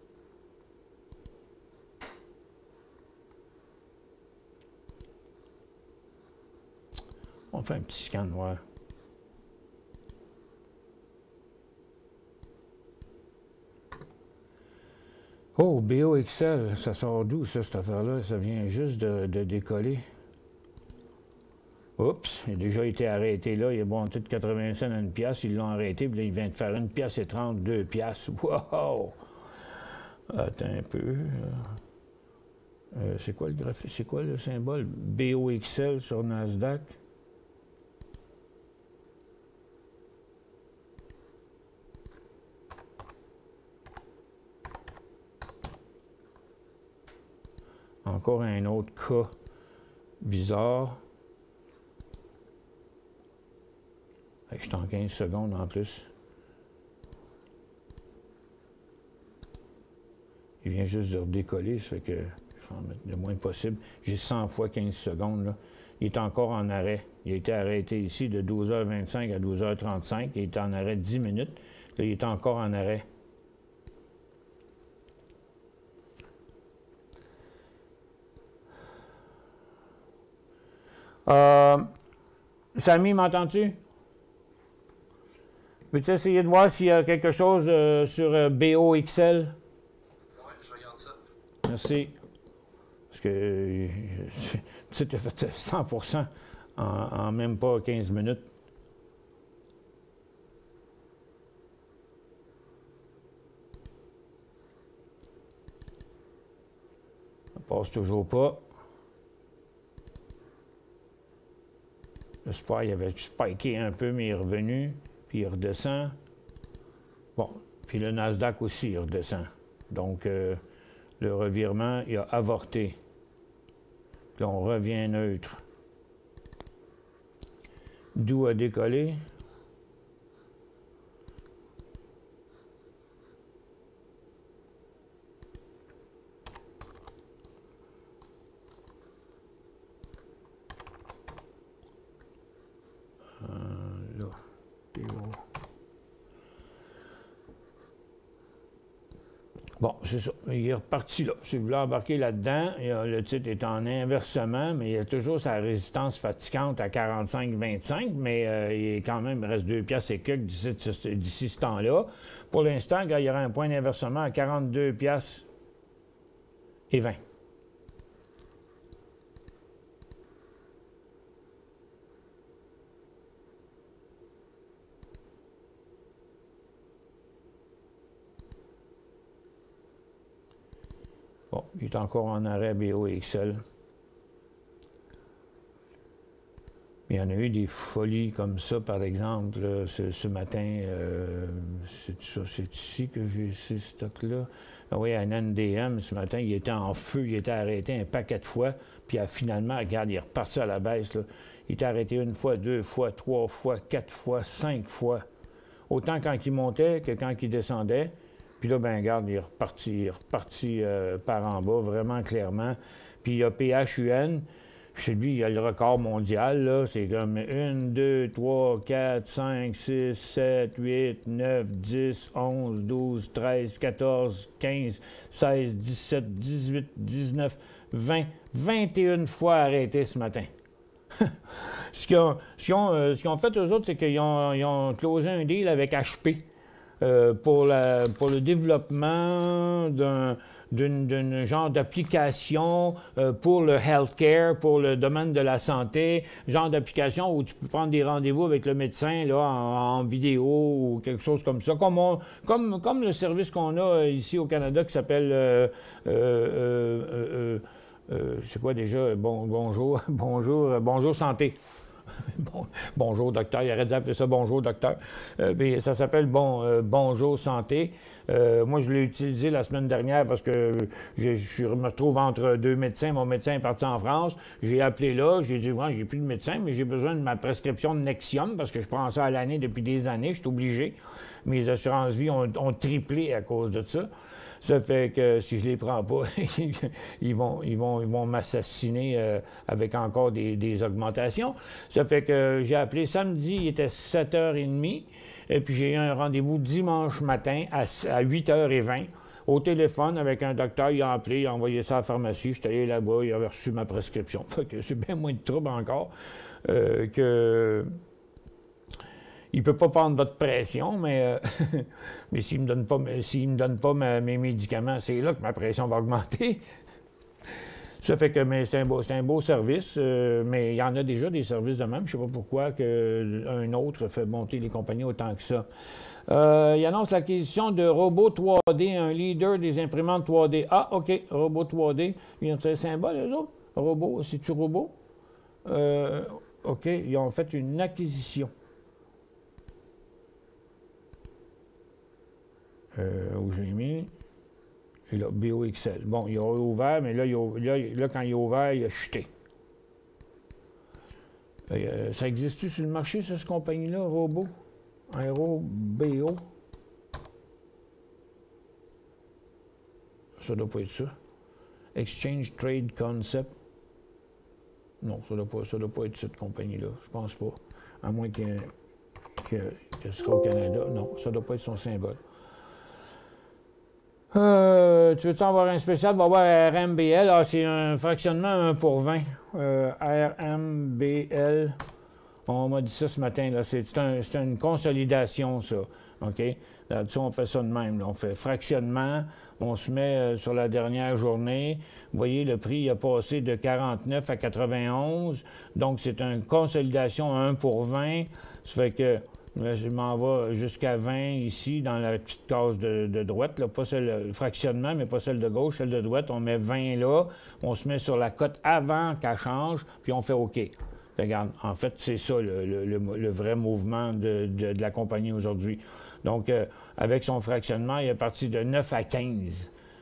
On fait un petit scan noir. Oh, BOXL, ça sort d'où, ça, cette affaire-là? Ça vient juste de décoller. Oups, il a déjà été arrêté là. Il a monté de 80 cents à une pièce. Ils l'ont arrêté, puis là, il vient de faire 1,30 $, 2 piastres. Wow! Attends un peu. C'est quoi le graphique? C'est quoi le symbole? BOXL sur Nasdaq. Encore un autre cas bizarre. Je suis en 15 secondes en plus. Il vient juste de redécoller, ça fait que je vais en mettre le moins possible. J'ai 100 fois 15 secondes. Là. Il est encore en arrêt. Il a été arrêté ici de 12h25 à 12h35. Il est en arrêt 10 minutes. Là, il est encore en arrêt. Samy, m'entends-tu? Peux-tu essayer de voir s'il y a quelque chose sur BOXL? Oui, je regarde ça. Merci. Parce que tu as fait 100% en même pas 15 minutes. Ça passe toujours pas. Le SPY, il avait spiké un peu, mais il est revenu. Puis il redescend. Bon, puis le Nasdaq aussi, il redescend. Donc, le revirement, il a avorté. Puis là, on revient neutre. D'où a décollé. Là, bon, c'est ça. Il est reparti là. Si vous voulez embarquer là-dedans, le titre est en inversement, mais il y a toujours sa résistance fatigante à 45,25, mais il reste 2 piastres et quelques d'ici ce temps-là. Pour l'instant, il y aura un point d'inversement à 42 piastres et 20. Bon, il est encore en arrêt BOXL. Il y en a eu des folies comme ça, par exemple, là, ce matin. C'est ici que j'ai ces stocks-là. Ah oui, un NDM, ce matin, il était en feu, il était arrêté un paquet de fois, puis finalement, regarde, il est reparti à la baisse, là. Il était arrêté 1 fois, 2 fois, 3 fois, 4 fois, 5 fois. Autant quand il montait que quand il descendait. Puis là, ben regarde, il est reparti par en bas, vraiment clairement. Puis il y a PHUN, chez lui, il y a le record mondial, là. C'est comme 1, 2, 3, 4, 5, 6, 7, 8, 9, 10, 11, 12, 13, 14, 15, 16, 17, 18, 19, 20, 21 fois arrêté ce matin. Ce qu'ils ont fait, eux autres, c'est qu'ils ont closé un deal avec HP. Pour le développement d'un genre d'application pour le healthcare, pour le domaine de la santé, genre d'application où tu peux prendre des rendez-vous avec le médecin là, en vidéo ou quelque chose comme ça, comme le service qu'on a ici au Canada qui s'appelle c'est quoi déjà? Bonjour santé. Bonjour docteur, il aurait dû appeler ça bonjour docteur. Mais ça s'appelle bonjour santé. Moi, je l'ai utilisé la semaine dernière parce que je me retrouve entre 2 médecins. Mon médecin est parti en France. J'ai appelé là. J'ai dit, moi, j'ai plus de médecin, mais j'ai besoin de ma prescription de Nexium parce que je prends ça à l'année depuis des années. Je suis obligé. Mes assurances vie ont triplé à cause de ça. Ça fait que si je les prends pas, ils vont m'assassiner avec encore des augmentations. Ça fait que j'ai appelé samedi, il était 7h30, et puis j'ai eu un rendez-vous dimanche matin à 8h20 au téléphone avec un docteur. Il a appelé, il a envoyé ça à la pharmacie. Je suis allé là-bas, il avait reçu ma prescription. Fait que c'est bien moins de trouble encore que... Il ne peut pas prendre votre pression, mais s'il ne me donne pas mes médicaments, c'est là que ma pression va augmenter. Ça fait que c'est un beau service, mais il y en a déjà des services de même. Je ne sais pas pourquoi un autre fait monter les compagnies autant que ça. Il annonce l'acquisition de Robot 3D, un leader des imprimantes 3D. Ah, OK, Robot 3D. Ils ont un symbole, eux autres? Robot, c'est-tu Robot? OK, ils ont fait une acquisition. Où je l'ai mis? Et là, BOXL. Bon, il a ouvert, mais là, quand il a ouvert, il a chuté. Ça existe-tu sur le marché, cette compagnie-là, Robot? Aéro-BO? Ça doit pas être ça. Exchange Trade Concept? Non, ça doit pas être cette compagnie-là. Je pense pas. À moins que ce soit au Canada. Non, ça doit pas être son symbole. Tu veux-tu avoir un spécial? Va voir RMBL. Ah, c'est un fractionnement 1 pour 20. RMBL. On m'a dit ça ce matin. C'est une consolidation, ça. OK? Là-dessus, on fait ça de même. Là. On fait fractionnement. On se met sur la dernière journée. Vous voyez, le prix a passé de 49 à 91. Donc, c'est une consolidation 1 pour 20. Ça fait que je m'en vais jusqu'à 20 ici, dans la petite case de droite. Là. Pas celle fractionnement, mais pas celle de gauche, celle de droite. On met 20 là. On se met sur la cote avant qu'elle change, puis on fait OK. Regarde, en fait, c'est ça le vrai mouvement de la compagnie aujourd'hui. Donc, avec son fractionnement, il est parti de 9 à 15.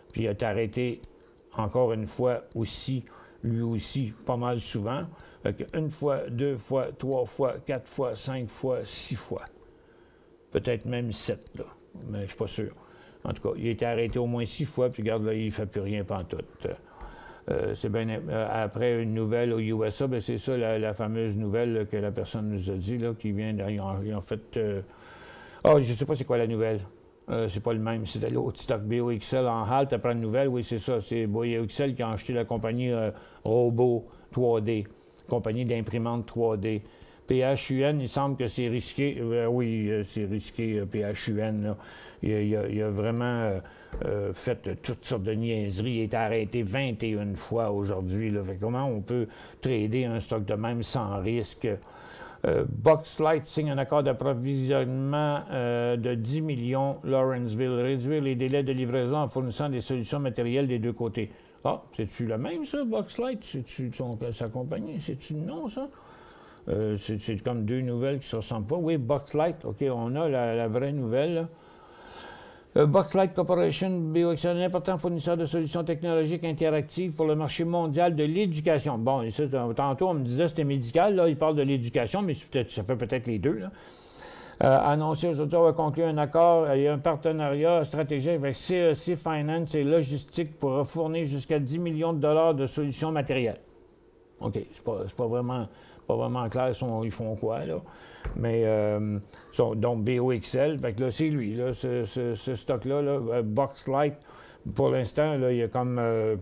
Puis il a été arrêté encore une fois aussi, lui aussi, pas mal souvent. Fait que 1 fois, 2 fois, 3 fois, 4 fois, 5 fois, 6 fois. Peut-être même 7, là. Mais je ne suis pas sûr. En tout cas, il a été arrêté au moins 6 fois, puis regarde, là, il ne fait plus rien pantoute. C'est bien après une nouvelle au USA, bien, c'est ça la fameuse nouvelle là, que la personne nous a dit, là, qui vient, ils ont fait... je ne sais pas c'est quoi la nouvelle. C'est pas le même, c'était l'autre stock BOXL en halte après une nouvelle. Oui, c'est ça, c'est BOXL qui a acheté la compagnie Robot 3D, compagnie d'imprimante 3D. PHUN, il semble que c'est risqué. Oui, c'est risqué, PHUN. Là. Il a vraiment fait toutes sortes de niaiseries. Il a été arrêté 21 fois aujourd'hui. Comment on peut trader un stock de même sans risque? Boxlight signe un accord d'approvisionnement de 10 millions Lawrenceville. Réduire les délais de livraison en fournissant des solutions matérielles des deux côtés. Ah, c'est-tu le même, ça, Boxlight? C'est-tu sa compagnie? C'est-tu non, ça? C'est comme deux nouvelles qui ne se ressemblent pas. Oui, Boxlight, OK, on a la vraie nouvelle. Boxlight Corporation, BOXL, un important fournisseur de solutions technologiques interactives pour le marché mondial de l'éducation. Bon, et ça, tantôt, on me disait que c'était médical. Là, il parle de l'éducation, mais ça fait peut-être les deux. Là. Annoncé aujourd'hui, on va conclure un accord. Il y a un partenariat stratégique avec CEC Finance et Logistique pour fournir jusqu'à 10 millions de dollars de solutions matérielles. OK, c'est pas vraiment clair, ils font quoi, là. Mais, donc, BOXL, fait que là, c'est lui, là, ce stock-là, là, Boxlight, pour l'instant, là, il est comme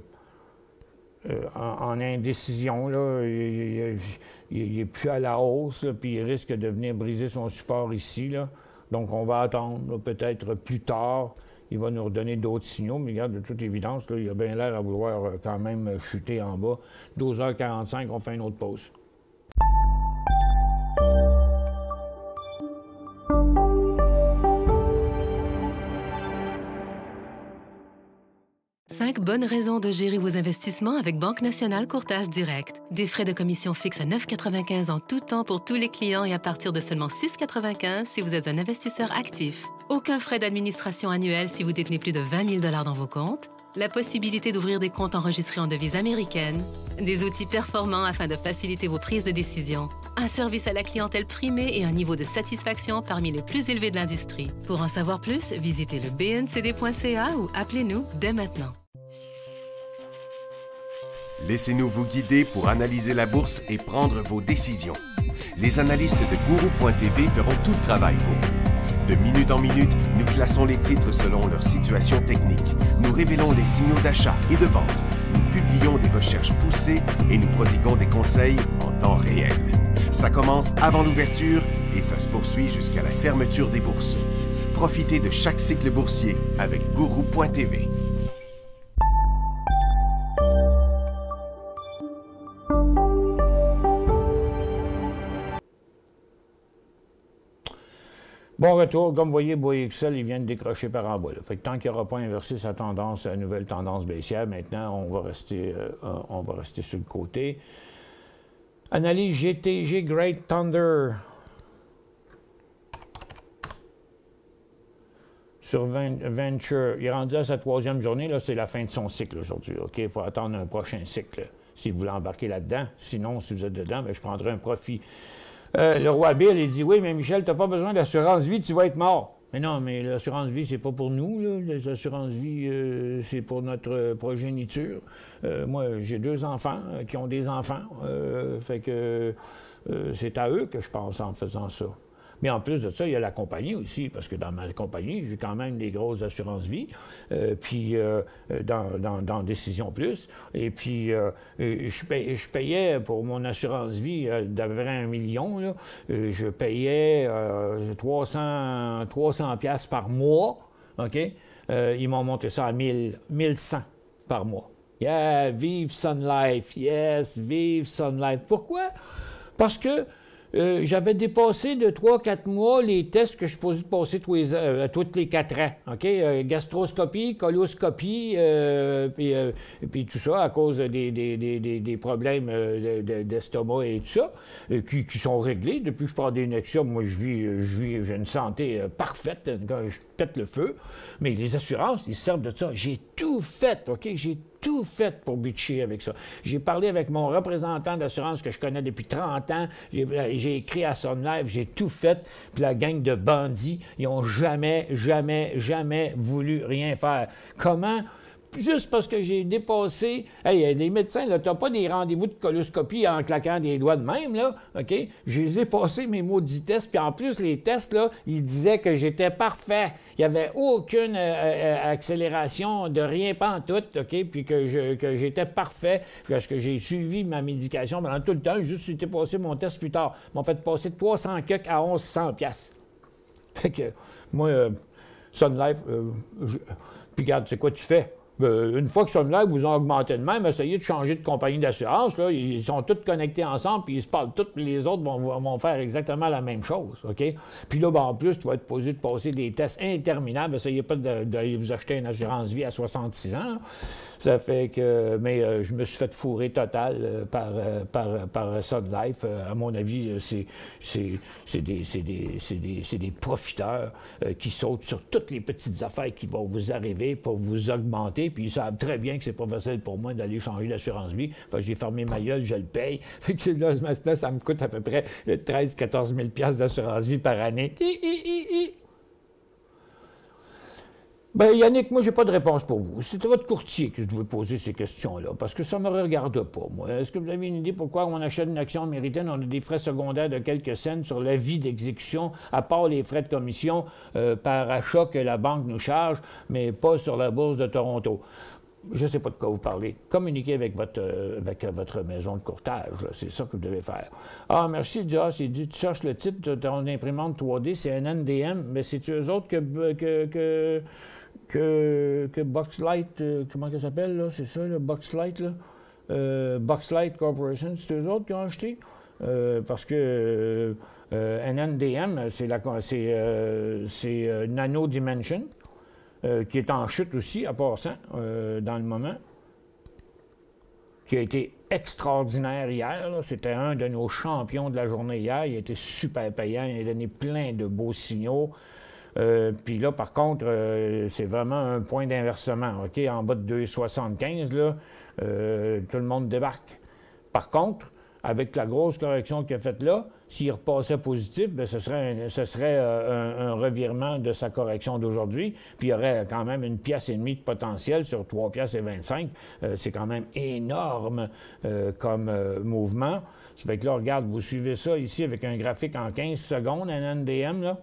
en indécision, là, il n'est plus à la hausse, là, puis il risque de venir briser son support ici, là. Donc, on va attendre, peut-être plus tard, il va nous redonner d'autres signaux, mais regarde, de toute évidence, là, il a bien l'air à vouloir quand même chuter en bas. 12h45, on fait une autre pause. Cinq bonnes raisons de gérer vos investissements avec Banque Nationale Courtage Direct. Des frais de commission fixes à 9,95 en tout temps pour tous les clients et à partir de seulement 6,95 si vous êtes un investisseur actif. Aucun frais d'administration annuel si vous détenez plus de 20 000 $ dans vos comptes. La possibilité d'ouvrir des comptes enregistrés en devise américaine. Des outils performants afin de faciliter vos prises de décision. Un service à la clientèle primé et un niveau de satisfaction parmi les plus élevés de l'industrie. Pour en savoir plus, visitez le bncd.ca ou appelez-nous dès maintenant. Laissez-nous vous guider pour analyser la bourse et prendre vos décisions. Les analystes de Guru.tv feront tout le travail pour vous. De minute en minute, nous classons les titres selon leur situation technique. Nous révélons les signaux d'achat et de vente. Nous publions des recherches poussées et nous prodiguons des conseils en temps réel. Ça commence avant l'ouverture et ça se poursuit jusqu'à la fermeture des bourses. Profitez de chaque cycle boursier avec Guru.tv. Bon retour, comme vous voyez, BOXL, il vient de décrocher par en bas. Là. Fait que tant qu'il n'aura pas inversé sa tendance, la nouvelle tendance baissière, maintenant, on va rester sur le côté. Analyse GTG Great Thunder. Sur Venture, il est rendu à sa troisième journée, là, c'est la fin de son cycle aujourd'hui. OK, il faut attendre un prochain cycle si vous voulez embarquer là-dedans. Sinon, si vous êtes dedans, bien, je prendrai un profit. Le roi Bill, il dit, oui, mais Michel, tu n'as pas besoin d'assurance vie, tu vas être mort. Mais non, mais l'assurance vie, c'est pas pour nous. Là. Les assurances vie, c'est pour notre progéniture. Moi, j'ai 2 enfants qui ont des enfants. Fait que c'est à eux que je pense en faisant ça. Mais en plus de ça, il y a la compagnie aussi, parce que dans ma compagnie, j'ai quand même des grosses assurances vie, puis dans Décision Plus. Et puis, je payais pour mon assurance vie d'environ 1 million, là, je payais 300 $ par mois, OK? Ils m'ont monté ça à 1100 par mois. Yeah, vive Sun Life, yes, vive Sun Life. Pourquoi? Parce que j'avais dépassé de 3-4 mois les tests que je suis supposé passer tous les 4 ans. OK? Gastroscopie, coloscopie, puis tout ça à cause des problèmes d'estomac et tout ça, qui sont réglés. Depuis que je prends des Nexium, moi, j'ai une santé parfaite quand je pète le feu. Mais les assurances, ils servent de ça. J'ai tout fait, OK? J'ai tout fait pour butcher avec ça. J'ai parlé avec mon représentant d'assurance que je connais depuis 30 ans. J'ai écrit à Sun Life, j'ai tout fait. Puis la gang de bandits, ils n'ont jamais voulu rien faire. Comment? Juste parce que j'ai dépassé... Hey, les médecins, là, t'as pas des rendez-vous de coloscopie en claquant des doigts de même, là, OK? Je les ai passés, mes maudits tests, puis en plus, les tests, là, ils disaient que j'étais parfait. Il n'y avait aucune accélération de rien pantoute, OK? Puis que j'étais parfait, parce que j'ai suivi ma médication pendant tout le temps, juste j'étais passé mon test plus tard. Ils m'ont fait passer de 300 cucs à 1100 piastres. Fait que, moi, Sun Life, puis regarde, c'est quoi tu fais? Une fois que Sun Life vous ont augmenté de même, essayez de changer de compagnie d'assurance. Ils sont tous connectés ensemble, puis ils se parlent tous, puis les autres vont faire exactement la même chose. OK? Puis là, en plus, tu vas être posé de passer des tests interminables. Essayez pas de vous acheter une assurance vie à 66 ans. Ça fait que... Mais je me suis fait fourrer total par Sun Life. À mon avis, c'est des profiteurs qui sautent sur toutes les petites affaires qui vont vous arriver pour vous augmenter. Puis ils savent très bien que c'est pas facile pour moi d'aller changer d'assurance vie. Fait que j'ai fermé ma gueule, je le paye. Fait que là, ça me coûte à peu près 13-14 000 $ d'assurance vie par année. Ben, Yannick, moi, j'ai pas de réponse pour vous. C'est à votre courtier que je devais poser ces questions-là, parce que ça me regarde pas, moi. Est-ce que vous avez une idée pourquoi on achète une action américaine, on a des frais secondaires de quelques cents sur l'avis d'exécution, à part les frais de commission par achat que la banque nous charge, mais pas sur la bourse de Toronto? Je ne sais pas de quoi vous parlez. Communiquez avec votre maison de courtage. C'est ça que vous devez faire. Ah, merci, Josh. Il dit, tu cherches le titre de ton imprimante 3D, c'est un NDM, mais c'est eux autres que Boxlight, comment ça s'appelle, là? C'est ça, le Boxlight, là? Boxlight Corporation, c'est eux autres qui ont acheté? Parce que NNDM, c'est Nano Dimension, qui est en chute aussi, à passant, dans le moment, qui a été extraordinaire hier. C'était un de nos champions de la journée hier. Il a été super payant. Il a donné plein de beaux signaux. Puis là, par contre, c'est vraiment un point d'inversement. OK? En bas de 2,75, là, tout le monde débarque. Par contre, avec la grosse correction qu'il a faite là, s'il repassait positif, bien, ce serait un revirement de sa correction d'aujourd'hui. Puis il y aurait quand même 1,5 piastre de potentiel sur 3,25 piastres. C'est quand même énorme comme mouvement. Ça fait que là, regarde, vous suivez ça ici avec un graphique en 15 secondes, un NDM, là.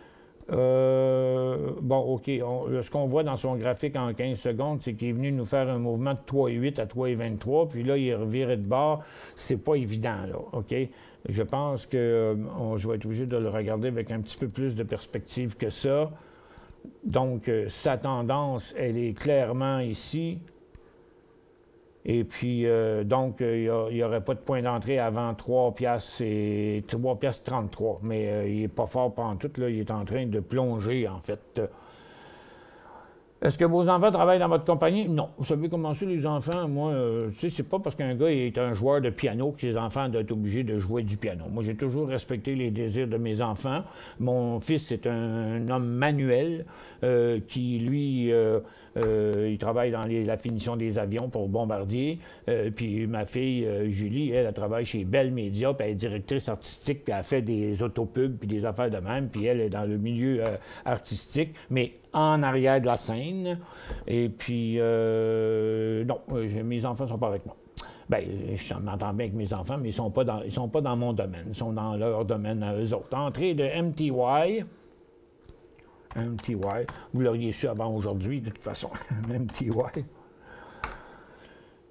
Bon, OK. Ce qu'on voit dans son graphique en 15 secondes, c'est qu'il est venu nous faire un mouvement de 3,8 à 3,23, puis là, il est reviré de bord. C'est pas évident, là, OK? Je pense que je vais être obligé de le regarder avec un petit peu plus de perspective que ça. Donc, sa tendance, elle est clairement ici. Et puis, donc, il n'y aurait pas de point d'entrée avant 3 piastres et 3 piastres 33. Mais il n'est pas fort pantoute, là. Il est en train de plonger, en fait. Est-ce que vos enfants travaillent dans votre compagnie? Non. Vous savez comment ça, les enfants? Moi, tu sais, c'est pas parce qu'un gars est un joueur de piano que ses enfants doivent être obligés de jouer du piano. Moi, j'ai toujours respecté les désirs de mes enfants. Mon fils est un homme manuel qui, lui, il travaille dans la finition des avions pour Bombardier. Puis ma fille, Julie, elle travaille chez Bell Media, puis elle est directrice artistique, puis elle fait des autopubs, puis des affaires de même. Puis elle est dans le milieu artistique, mais en arrière de la scène. Et puis, non, mes enfants ne sont pas avec moi. Bien, je m'entends bien avec mes enfants, mais ils ne sont pas dans mon domaine. Ils sont dans leur domaine à eux autres. Entrée de MTY. MTY. Vous l'auriez su avant aujourd'hui, de toute façon. MTY.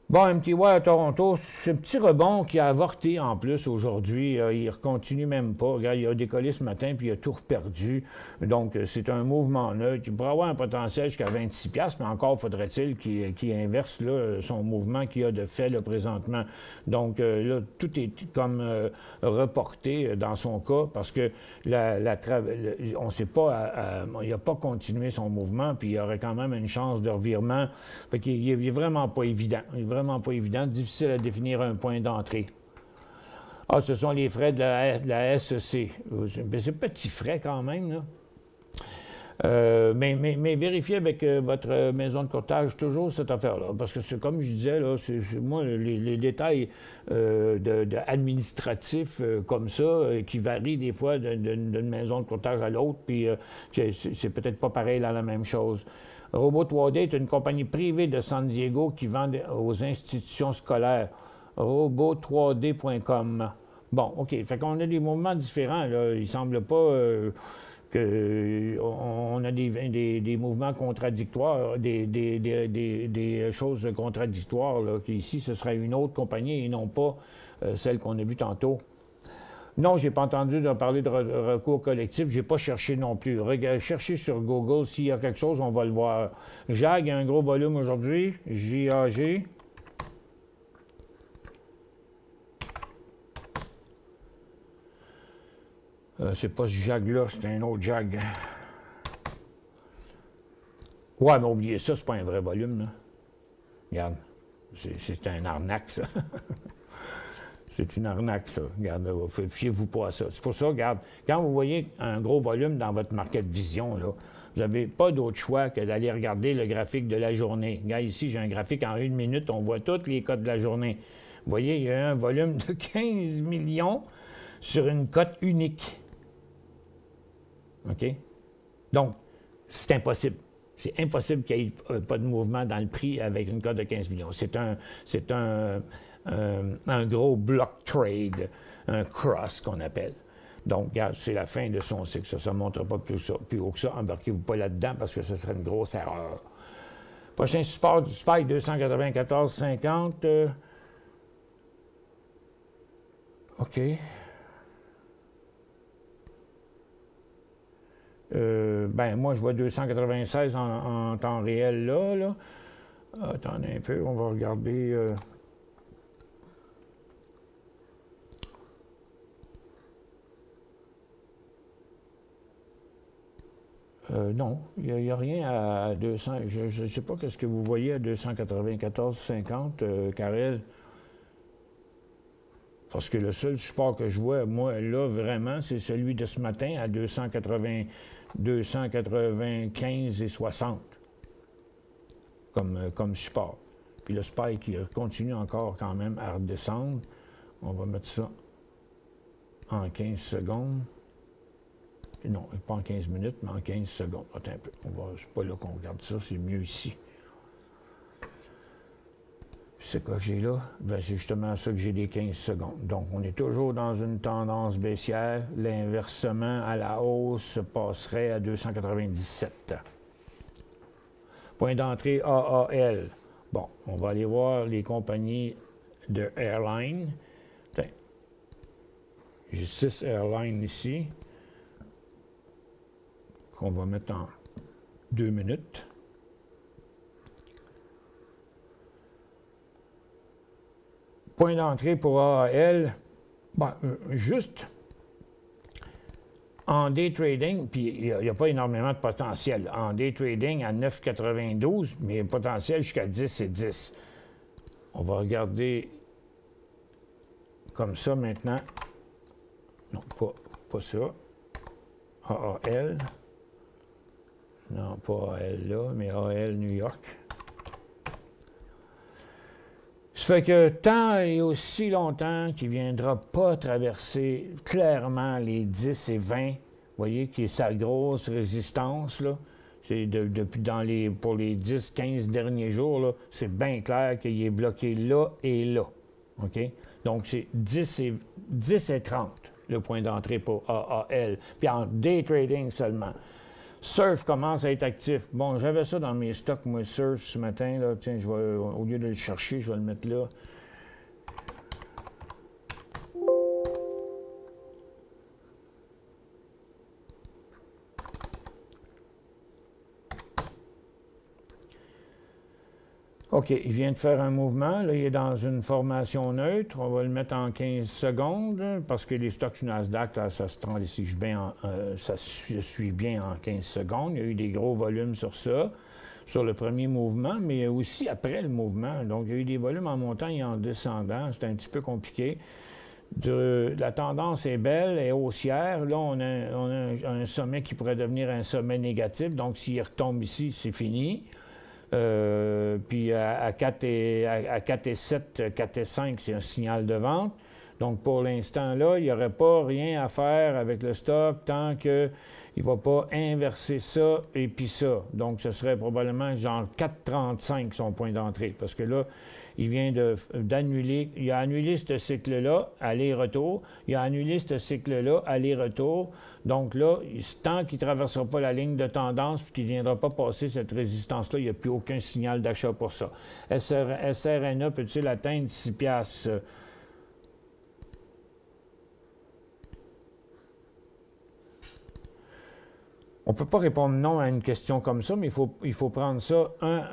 Bon, MTY à Toronto, c'est un petit rebond qui a avorté en plus aujourd'hui. Il ne continue même pas. Regarde, il a décollé ce matin puis il a tout perdu. Donc, c'est un mouvement neutre. Il pourrait avoir un potentiel jusqu'à 26$, mais encore faudrait-il qu'il inverse là, son mouvement qu'il a de fait là, présentement. Donc, là, tout est comme reporté dans son cas parce que on ne sait pas, il n'a pas continué son mouvement puis il y aurait quand même une chance de revirement. Fait qu'il n'est vraiment pas évident. Vraiment pas évident, difficile à définir un point d'entrée. Ah, ce sont les frais de la SEC. C'est petit frais quand même, là. Mais vérifiez avec votre maison de courtage toujours cette affaire-là. Parce que c'est comme je disais, là, moi, les détails administratifs comme ça, qui varient des fois d'une maison de courtage à l'autre, puis c'est peut-être pas pareil là la même chose. Robot 3D est une compagnie privée de San Diego qui vend aux institutions scolaires. Robot3D.com. Bon, OK. Fait qu'on a des mouvements différents, là. Il ne semble pas qu'on a des mouvements contradictoires, des choses contradictoires. Là, ici, ce serait une autre compagnie et non pas celle qu'on a vue tantôt. Non, je n'ai pas entendu parler de recours collectif. Je n'ai pas cherché non plus. Cherchez sur Google. S'il y a quelque chose, on va le voir. JAG a un gros volume aujourd'hui. JAG. C'est pas ce JAG-là, c'est un autre JAG. Ouais, mais oubliez ça, c'est pas un vrai volume, là. Regarde. C'est un arnaque, ça. C'est une arnaque, ça. Regarde, fiez-vous pas à ça. C'est pour ça, regarde, quand vous voyez un gros volume dans votre market vision, là, vous n'avez pas d'autre choix que d'aller regarder le graphique de la journée. Regarde, ici, j'ai un graphique en 1 minute, on voit tous les cotes de la journée. Vous voyez, il y a un volume de 15 millions sur une cote unique. OK? Donc, c'est impossible. C'est impossible qu'il n'y ait pas de mouvement dans le prix avec une cote de 15 millions. C'est un gros block trade, un cross qu'on appelle. Donc, regarde, c'est la fin de son cycle. Ça ne montera pas plus haut que ça. Embarquez-vous pas là-dedans parce que ce serait une grosse erreur. Prochain support du SPY, 294,50. OK. Ben, moi, je vois 296 en temps réel là. Attendez un peu, on va regarder... non, il n'y a rien à 200. Je ne sais pas ce que vous voyez à 294,50, Karel. Parce que le seul support que je vois, moi, là, vraiment, c'est celui de ce matin à 295,60 comme support. Puis le SPY qui continue encore quand même à redescendre. On va mettre ça en 15 secondes. Non, pas en 15 minutes, mais en 15 secondes. Attends un peu. C'est pas là qu'on regarde ça, c'est mieux ici. C'est quoi que j'ai là? Ben, c'est justement ça que j'ai des 15 secondes. Donc, on est toujours dans une tendance baissière. L'inversement à la hausse se passerait à 297. Point d'entrée AAL. Bon, on va aller voir les compagnies de airline. J'ai 6 airlines ici qu'on va mettre en 2 minutes. Point d'entrée pour AAL, bon, juste en day trading, puis il n'y a pas énormément de potentiel. En day trading à 9,92, mais potentiel jusqu'à 10 et 10. On va regarder comme ça maintenant. Non, pas ça. AAL. Non, pas AAL là, mais AAL New York. Ça fait que tant et aussi longtemps qu'il ne viendra pas traverser clairement les 10 et 20, vous voyez, qui est sa grosse résistance, là. C'est depuis pour les 10-15 derniers jours, là, c'est bien clair qu'il est bloqué là et là. OK? Donc, c'est 10 et 30, le point d'entrée pour AAL. Puis en day trading seulement. Surf commence à être actif. Bon, j'avais ça dans mes stocks, moi, Surf, ce matin. Là. Tiens, je vais, au lieu de le chercher, je vais le mettre là. OK, il vient de faire un mouvement. Là, il est dans une formation neutre. On va le mettre en 15 secondes parce que les stocks Nasdaq, là, ça se transige bien, ça se suit bien en 15 secondes. Il y a eu des gros volumes sur ça, sur le premier mouvement, mais aussi après le mouvement. Donc, il y a eu des volumes en montant et en descendant. C'est un petit peu compliqué. La tendance est belle, elle est haussière. Là, on a un sommet qui pourrait devenir un sommet négatif. Donc, s'il retombe ici, c'est fini. Puis à 4 et 7, 4 et 5, c'est un signal de vente. Donc, pour l'instant, là, il n'y aurait pas rien à faire avec le stock tant qu'il ne va pas inverser ça et puis ça. Donc, ce serait probablement genre 4,35 son point d'entrée. Parce que là, il vient d'annuler. Il a annulé ce cycle-là, aller-retour. Il a annulé ce cycle-là, aller-retour. Donc là, tant qu'il ne traversera pas la ligne de tendance puis qu'il ne viendra pas passer cette résistance-là, il n'y a plus aucun signal d'achat pour ça. SRNA peut-il atteindre 6 piastres? On ne peut pas répondre non à une question comme ça, mais il faut prendre ça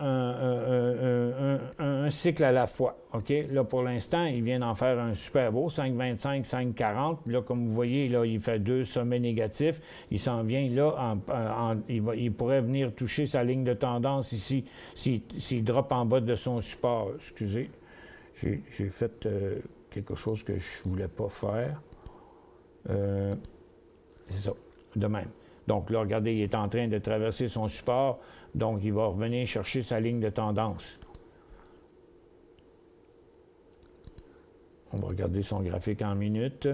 un cycle à la fois. OK? Là, pour l'instant, il vient d'en faire un super beau, 5,25, 5,40. Là, comme vous voyez, là, il fait 2 sommets négatifs. Il s'en vient là, il pourrait venir toucher sa ligne de tendance ici, s'il drop en bas de son support. Excusez, j'ai fait quelque chose que je ne voulais pas faire. C'est ça, de même. Donc là, regardez, il est en train de traverser son support, donc il va revenir chercher sa ligne de tendance. On va regarder son graphique en minutes.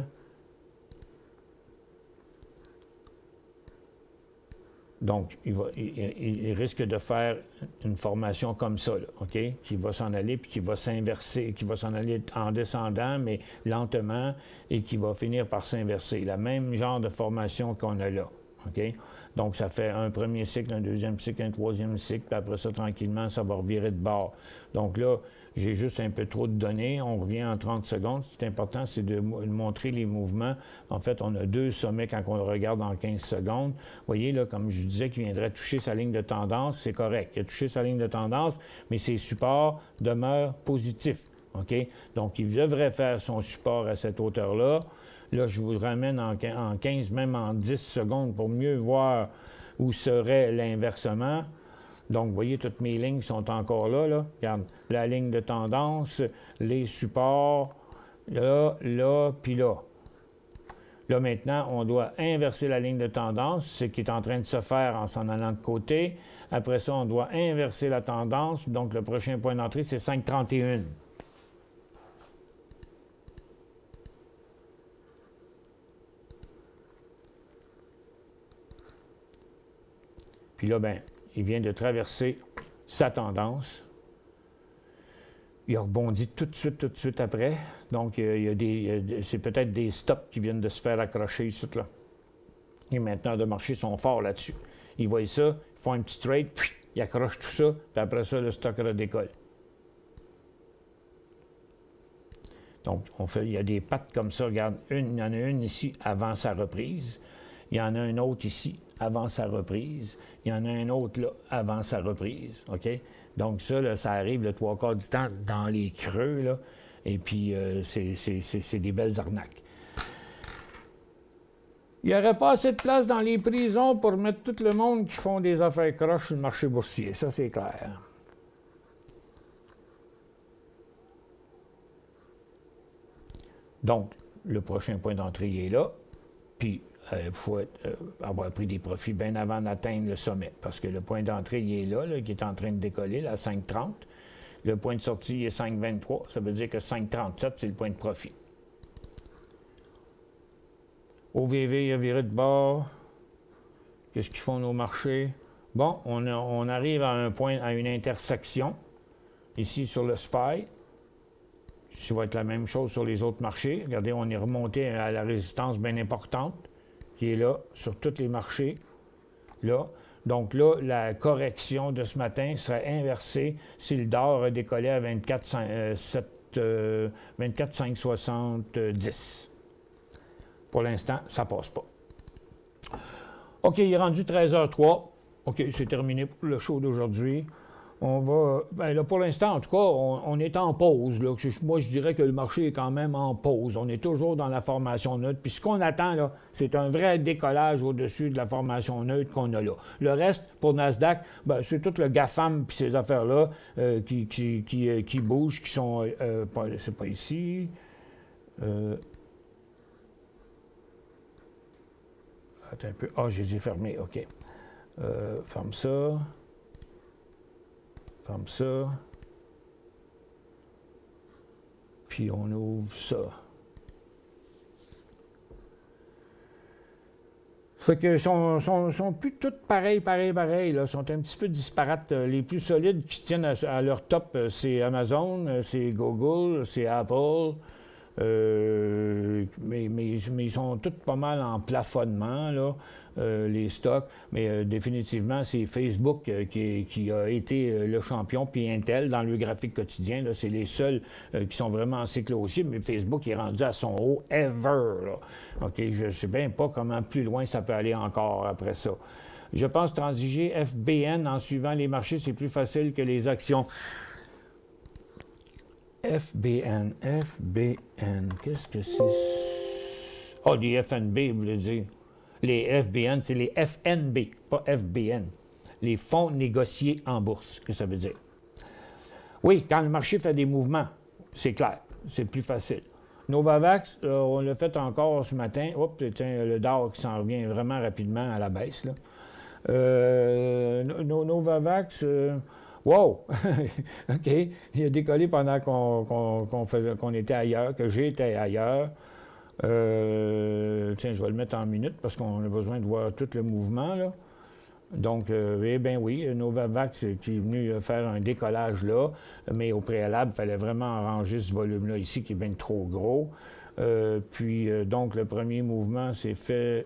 Donc, il risque de faire une formation comme ça, là, OK? Qui va s'en aller, puis qui va s'inverser, qui va s'en aller en descendant, mais lentement, et qui va finir par s'inverser. Le même genre de formation qu'on a là. OK? Donc, ça fait un premier cycle, un deuxième cycle, un troisième cycle, puis après ça, tranquillement, ça va revirer de bord. Donc là, j'ai juste un peu trop de données. On revient en 30 secondes. Ce qui est important, c'est de montrer les mouvements. En fait, on a 2 sommets quand on le regarde en 15 secondes. Vous voyez, là, comme je disais, qu'il viendrait toucher sa ligne de tendance, c'est correct. Il a touché sa ligne de tendance, mais ses supports demeurent positifs. OK? Donc, il devrait faire son support à cette hauteur-là. Là, je vous ramène en 15, même en 10 secondes pour mieux voir où serait l'inversement. Donc, vous voyez, toutes mes lignes sont encore là, là. Regarde, la ligne de tendance, les supports, là, là, puis là. Là, maintenant, on doit inverser la ligne de tendance, ce qui est en train de se faire en s'en allant de côté. Après ça, on doit inverser la tendance. Donc, le prochain point d'entrée, c'est 5,31. Puis là, bien, il vient de traverser sa tendance. Il a rebondi tout de suite après. Donc, c'est peut-être des stops qui viennent de se faire accrocher ici, là. Et maintenant, de marcher sont forts là-dessus. Ils voient ça, ils font un petit trade, puis ils accrochent tout ça, puis après ça, le stock redécolle. Donc, il y a des pattes comme ça. Regarde, il y en a une ici avant sa reprise. Il y en a un autre ici avant sa reprise. Il y en a un autre là avant sa reprise. OK? Donc ça, là, ça arrive le 3/4 du temps dans les creux, là. Et puis, c'est des belles arnaques. Il n'y aurait pas assez de place dans les prisons pour mettre tout le monde qui font des affaires croches sur le marché boursier. Ça, c'est clair. Donc, le prochain point d'entrée est là. Puis, il faut avoir pris des profits bien avant d'atteindre le sommet. Parce que le point d'entrée, il est là, qui est en train de décoller, là, à 5,30. Le point de sortie il est 5,23. Ça veut dire que 5,37, c'est le point de profit. OVV, il a viré de bord. Qu'est-ce qu'ils font nos marchés? Bon, on arrive à un point, à une intersection, ici sur le SPY. Ça va être la même chose sur les autres marchés. Regardez, on est remonté à la résistance bien importante, qui est là, sur tous les marchés. Là, Donc là, la correction de ce matin serait inversée si le dollar décollait à 24,570. Pour l'instant, ça ne passe pas. OK, il est rendu 13h03. OK, c'est terminé pour le show d'aujourd'hui. On va. Bien là, pour l'instant, en tout cas, on est en pause. Là. Moi, je dirais que le marché est quand même en pause. On est toujours dans la formation neutre. Puis ce qu'on attend, là, c'est un vrai décollage au-dessus de la formation neutre qu'on a là. Le reste, pour Nasdaq, ben, c'est tout le GAFAM puis ces affaires-là qui bougent, qui sont. C'est pas ici. Attends un peu. Ah, je les ai fermés. OK. Ferme ça. Ferme ça. Puis on ouvre ça. Fait que sont plus toutes pareilles, là. Sont un petit peu disparates. Les plus solides qui tiennent à leur top, c'est Amazon, c'est Google, c'est Apple. Mais ils sont tous pas mal en plafonnement, là, les stocks. Mais définitivement, c'est Facebook qui a été le champion, puis Intel dans le graphique quotidien. C'est les seuls qui sont vraiment en cycle haussier, mais Facebook est rendu à son haut ever. Là. OK, je ne sais bien pas comment plus loin ça peut aller encore après ça. Je pense transiger FBN en suivant les marchés, c'est plus facile que les actions. FBN, qu'est-ce que c'est? Ah, les FNB, vous voulez dire. Les FBN, c'est les FNB, pas FBN. Les fonds négociés en bourse, que ça veut dire. Oui, quand le marché fait des mouvements, c'est clair, c'est plus facile. Novavax, on l'a fait encore ce matin. Oups, tiens, le Dow qui s'en revient vraiment rapidement à la baisse, là. Novavax... Wow! OK. Il a décollé pendant qu'on était ailleurs, que j'étais ailleurs. Tiens, je vais le mettre en minutes parce qu'on a besoin de voir tout le mouvement, là. Donc, eh bien oui, Novavax qui est venu faire un décollage là, mais au préalable, il fallait vraiment arranger ce volume-là ici qui est bien trop gros. Donc, le premier mouvement s'est fait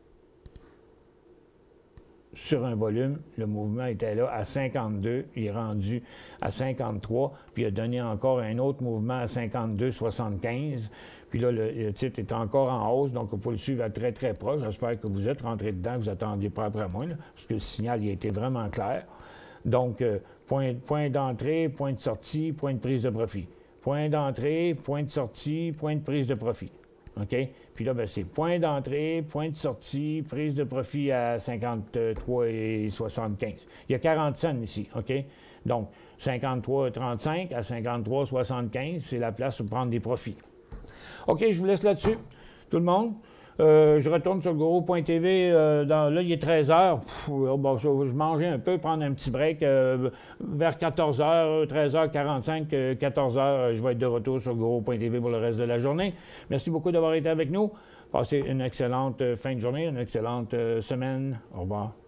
sur un volume, le mouvement était là à 52, il est rendu à 53, puis il a donné encore un autre mouvement à 52,75. Puis là, le titre est encore en hausse, donc il faut le suivre à très, très proche. J'espère que vous êtes rentré dedans, que vous n'attendiez pas après moi, là, parce que le signal il a été vraiment clair. Donc, point d'entrée, point de sortie, point de prise de profit. Point d'entrée, point de sortie, point de prise de profit. OK? Puis là, ben, c'est point d'entrée, point de sortie, prise de profit à 53,75. Il y a 40 cents ici, OK? Donc, 53,35 à 53,75, c'est la place pour prendre des profits. OK, je vous laisse là-dessus, tout le monde. Je retourne sur Guru.tv. Là, il est 13h. Bon, je mangeais un peu, prendre un petit break. Vers 14h, 13h45, 14h, je vais être de retour sur Guru.tv pour le reste de la journée. Merci beaucoup d'avoir été avec nous. Passez une excellente fin de journée, une excellente semaine. Au revoir.